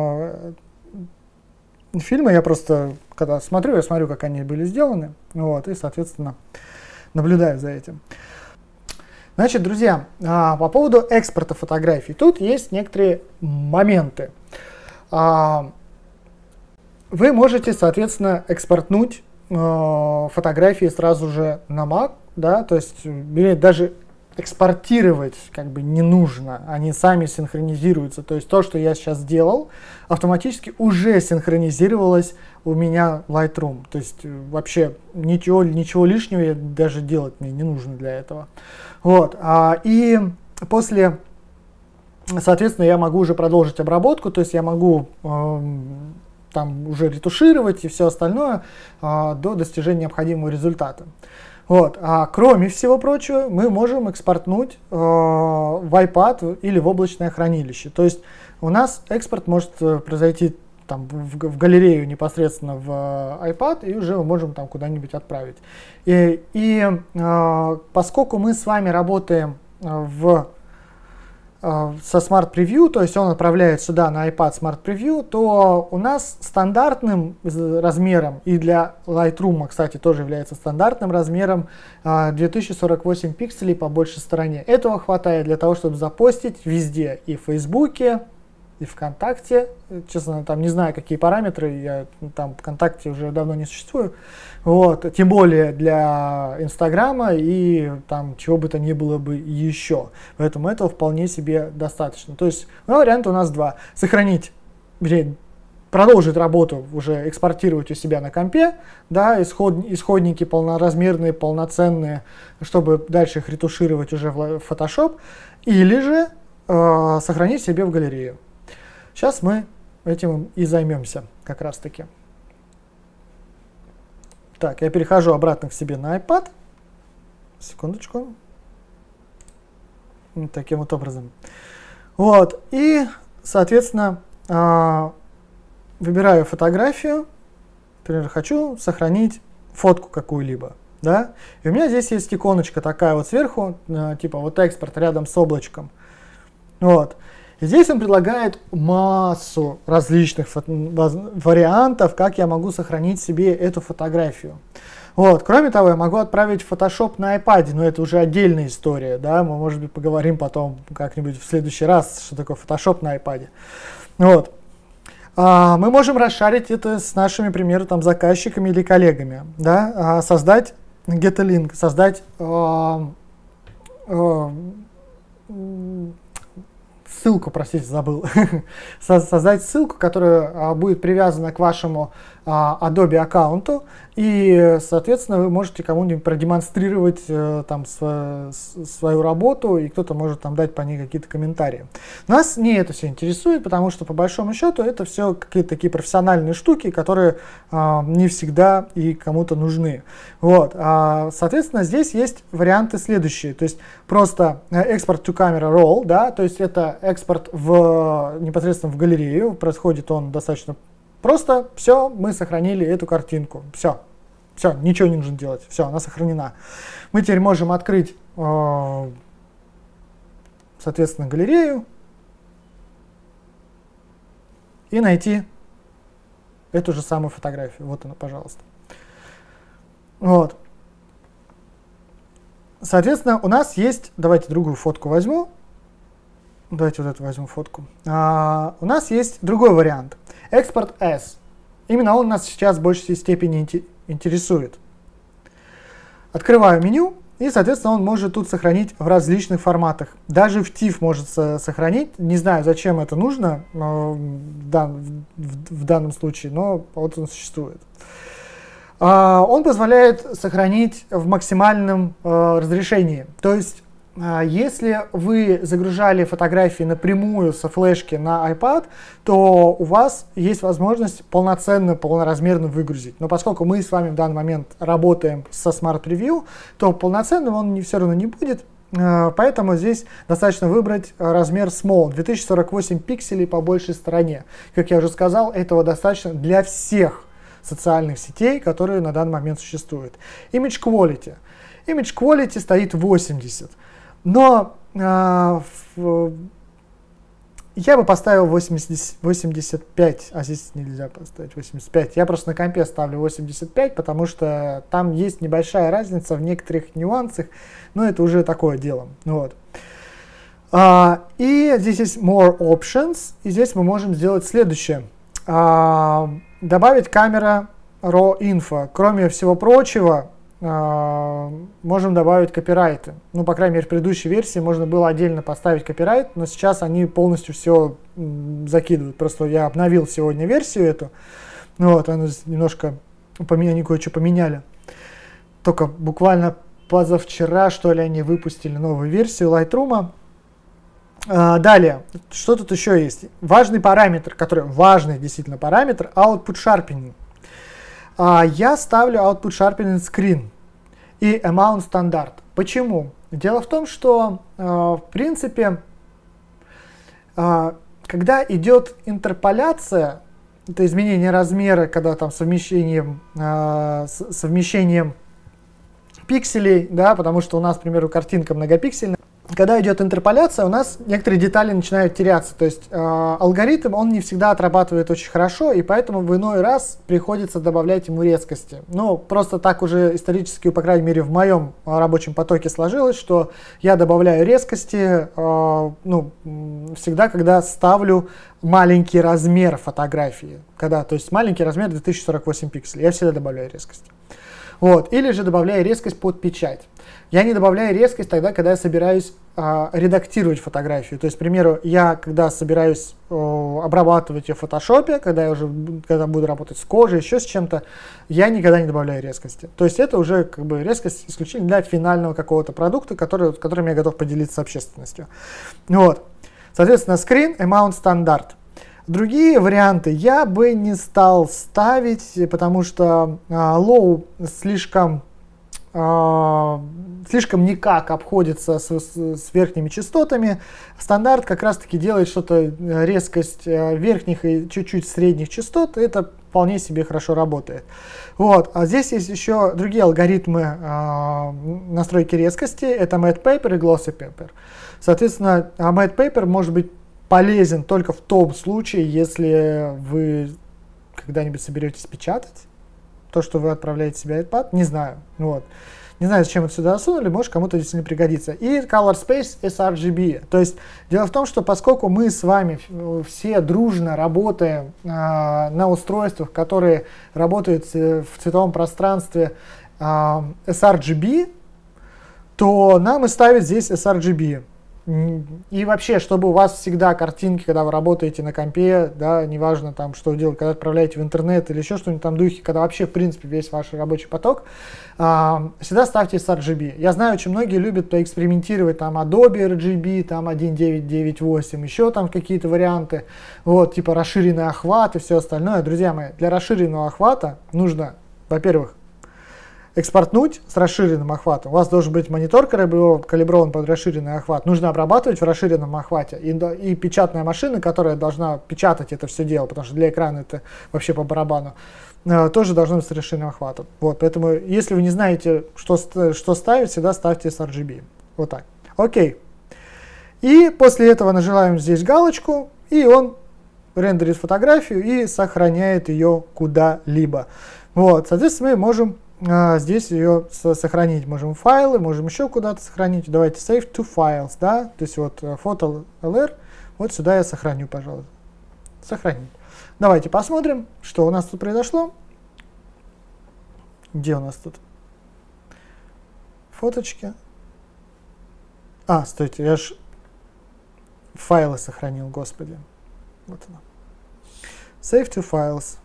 фильмы. Я просто, когда смотрю, я смотрю, как они были сделаны, вот, и, соответственно, наблюдаю за этим. Значит, друзья, по поводу экспорта фотографий. Тут есть некоторые моменты. Вы можете, соответственно, экспортнуть фотографии сразу же на Mac, да, то есть даже экспортировать как бы не нужно, они сами синхронизируются. То есть то, что я сейчас сделал, автоматически уже синхронизировалось у меня в Lightroom. То есть вообще ничего лишнего я даже делать мне не нужно для этого. Вот. И после, соответственно, я могу уже продолжить обработку, то есть я могу там уже ретушировать и все остальное до достижения необходимого результата. Вот. Кроме всего прочего, мы можем экспортнуть в iPad или в облачное хранилище. То есть у нас экспорт может произойти там, в галерею непосредственно в iPad, и уже мы можем там куда-нибудь отправить. Поскольку мы с вами работаем со Smart Preview, то есть он отправляет сюда на iPad Smart Preview, то у нас стандартным размером, и для Lightroom, кстати, тоже является стандартным размером 2048 пикселей по большей стороне. Этого хватает для того, чтобы запостить везде, и в Фейсбуке, и ВКонтакте. Честно, там не знаю, какие параметры, я там ВКонтакте уже давно не существую. Вот, тем более для Инстаграма и там чего бы то ни было бы еще. Поэтому этого вполне себе достаточно. То есть вариант у нас два. Сохранить, продолжить работу, уже экспортировать у себя на компе, да, исходники полноразмерные, полноценные, чтобы дальше их ретушировать уже в Photoshop, или же сохранить себе в галерею. Сейчас мы этим и займемся как раз таки. Так, я перехожу обратно к себе на iPad. Секундочку. Вот таким вот образом. Вот, и, соответственно, выбираю фотографию. Например, хочу сохранить фотку какую-либо. Да? И у меня здесь есть иконочка такая вот сверху, типа вот экспорт рядом с облачком. Вот. И здесь он предлагает массу различных вариантов, как я могу сохранить себе эту фотографию. Вот. Кроме того, я могу отправить в Photoshop на iPad, но это уже отдельная история. Да? Мы, может быть, поговорим потом как-нибудь в следующий раз, что такое Photoshop на iPad. Вот. Мы можем расшарить это с нашими, например, там, заказчиками или коллегами. Да? Создать get a link, создать ссылку, простите, забыл, создать ссылку, которая будет привязана к вашему Adobe аккаунту, и, соответственно, вы можете кому-нибудь продемонстрировать там свою работу, и кто-то может там дать по ней какие-то комментарии. Нас не это все интересует, потому что, по большому счету, это все какие-то такие профессиональные штуки, которые не всегда и кому-то нужны. Вот. Соответственно, здесь есть варианты следующие, то есть просто экспорт to camera roll, да, то есть это экспорт непосредственно в галерею, происходит он достаточно просто, все, мы сохранили эту картинку, все, ничего не нужно делать, все, она сохранена. Мы теперь можем открыть, соответственно, галерею и найти эту же самую фотографию. Вот она, пожалуйста. Вот. Соответственно, у нас есть, давайте другую фотку возьму. Давайте вот эту возьму фотку. У нас есть другой вариант. Export as. Именно он нас сейчас в большей степени интересует. Открываю меню, и, соответственно, он может тут сохранить в различных форматах. Даже в TIFF может сохранить. Не знаю, зачем это нужно в данном случае, но вот он существует. Он позволяет сохранить в максимальном разрешении. То есть, если вы загружали фотографии напрямую со флешки на iPad, то у вас есть возможность полноразмерно выгрузить. Но поскольку мы с вами в данный момент работаем со Smart Preview, то полноценным он все равно не будет. Поэтому здесь достаточно выбрать размер Small, 2048 пикселей по большей стороне. Как я уже сказал, этого достаточно для всех социальных сетей, которые на данный момент существуют. Image Quality. Image Quality стоит 80. Но я бы поставил 85, а здесь нельзя поставить 85. Я просто на компе ставлю 85, потому что там есть небольшая разница в некоторых нюансах, но это уже такое дело. Вот. И здесь есть More Options, и здесь мы можем сделать следующее. Добавить камера Raw Info. Кроме всего прочего, можем добавить копирайты. Ну, по крайней мере, в предыдущей версии можно было отдельно поставить копирайт, но сейчас они полностью все закидывают. Просто я обновил сегодня версию эту. Вот, она немножко, они кое-что поменяли. Только буквально позавчера, что ли, они выпустили новую версию Lightroom. Далее, что тут еще есть? Важный параметр, важный действительно параметр, Output Sharpening. Я ставлю Output Sharpening Screen и Amount стандарт. Почему? Дело в том, что, в принципе, когда идет интерполяция, это изменение размера, когда там совмещением пикселей, да, потому что у нас, к примеру, картинка многопиксельная. Когда идет интерполяция, у нас некоторые детали начинают теряться. То есть алгоритм, он не всегда отрабатывает очень хорошо, и поэтому в иной раз приходится добавлять ему резкости. Ну, просто так уже исторически, по крайней мере, в моем рабочем потоке сложилось, что я добавляю резкости всегда, когда ставлю маленький размер фотографии. То есть маленький размер 2048 пикселей. Я всегда добавляю резкости. Вот. Или же добавляю резкость под печать. Я не добавляю резкость тогда, когда я собираюсь редактировать фотографию. То есть, к примеру, я когда собираюсь обрабатывать ее в фотошопе, когда буду работать с кожей, еще с чем-то, я никогда не добавляю резкости. То есть это уже как бы резкость исключительно для финального какого-то продукта, которым я готов поделиться с общественностью. Вот. Соответственно, Screen, Amount, стандарт. Другие варианты я бы не стал ставить, потому что Low слишком никак обходится с верхними частотами. Стандарт как раз таки делает что-то резкость верхних и чуть-чуть средних частот. Это вполне себе хорошо работает. Вот. А здесь есть еще другие алгоритмы настройки резкости. Это Matte Paper и Glossy Paper. Соответственно, Matte Paper может быть полезен только в том случае, если вы когда-нибудь соберетесь печатать то, что вы отправляете себе iPad, не знаю. Вот. Не знаю, зачем это сюда засунули, может кому-то действительно пригодится. И Color Space sRGB. То есть дело в том, что поскольку мы с вами все дружно работаем на устройствах, которые работают в цветовом пространстве sRGB, то нам и ставят здесь sRGB. И вообще, чтобы у вас всегда картинки, когда вы работаете на компе, да, неважно там, что вы делаете, когда отправляете в интернет или еще что-нибудь там духе, когда вообще, в принципе, весь ваш рабочий поток, всегда ставьте sRGB. Я знаю, очень многие любят поэкспериментировать, там, Adobe RGB, там, 1.9.9.8, еще там какие-то варианты, вот, типа расширенный охват и все остальное. Друзья мои, для расширенного охвата нужно, во-первых, экспортнуть с расширенным охватом. У вас должен быть монитор калиброван под расширенный охват. Нужно обрабатывать в расширенном охвате. И печатная машина, которая должна печатать это все дело, потому что для экрана это вообще по барабану, тоже должно быть с расширенным охватом. Вот, поэтому, если вы не знаете, что ставить, всегда ставьте sRGB. Вот так. Окей. И после этого нажимаем здесь галочку, и он рендерит фотографию и сохраняет ее куда-либо. Вот, соответственно, мы можем здесь ее сохранить. Можем файлы, можем еще куда-то сохранить. Давайте save to files, да, то есть вот фото LR, Вот сюда я сохраню, пожалуйста. Сохранить. Давайте посмотрим, что у нас тут произошло. Где у нас тут фоточки? Стойте, я же файлы сохранил, господи. Вот она. Save to files.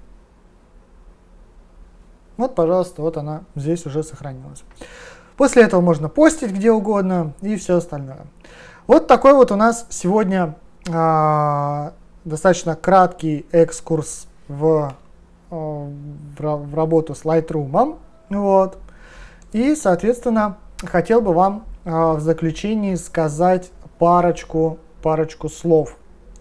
Вот, пожалуйста, вот она здесь уже сохранилась. После этого можно постить где угодно и все остальное. Вот такой вот у нас сегодня достаточно краткий экскурс в работу с Lightroom. Вот. И, соответственно, хотел бы вам в заключении сказать парочку слов.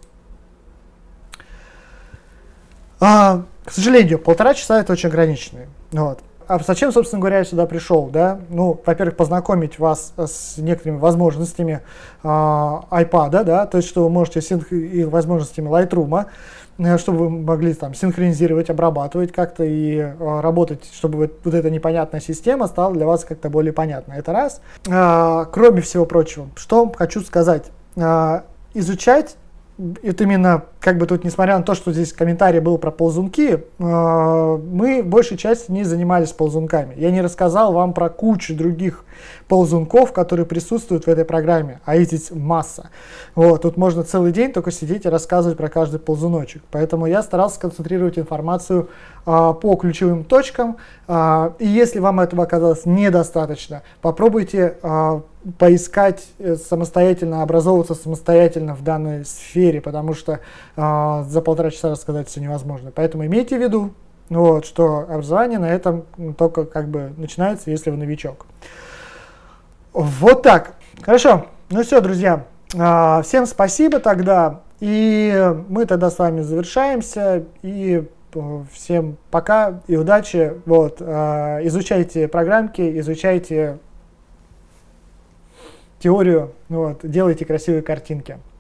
К сожалению, 1,5 часа это очень ограниченный. Вот. А зачем, собственно говоря, я сюда пришел? Да? Ну, во-первых, познакомить вас с некоторыми возможностями iPad, да? То есть, что вы можете и возможностями Lightroom, чтобы вы могли там синхронизировать, обрабатывать как-то и работать, чтобы вот эта непонятная система стала для вас как-то более понятна. Это раз. Кроме всего прочего, что хочу сказать. Изучать, это именно, как бы тут, несмотря на то, что здесь комментарий был про ползунки, мы большей части не занимались ползунками. Я не рассказал вам про кучу других ползунков, которые присутствуют в этой программе, а их здесь масса. Вот, тут можно целый день только сидеть и рассказывать про каждый ползуночек. Поэтому я старался сконцентрировать информацию по ключевым точкам. И если вам этого оказалось недостаточно, попробуйте поискать самостоятельно, образовываться самостоятельно в данной сфере, потому что за 1,5 часа рассказать все невозможно. Поэтому имейте в виду, вот, что образование на этом только как бы начинается, если вы новичок. Вот так. Хорошо. Ну все, друзья. Всем спасибо тогда. И мы тогда с вами завершаемся. И всем пока и удачи. Вот. Изучайте программки, изучайте теорию, вот, делайте красивые картинки.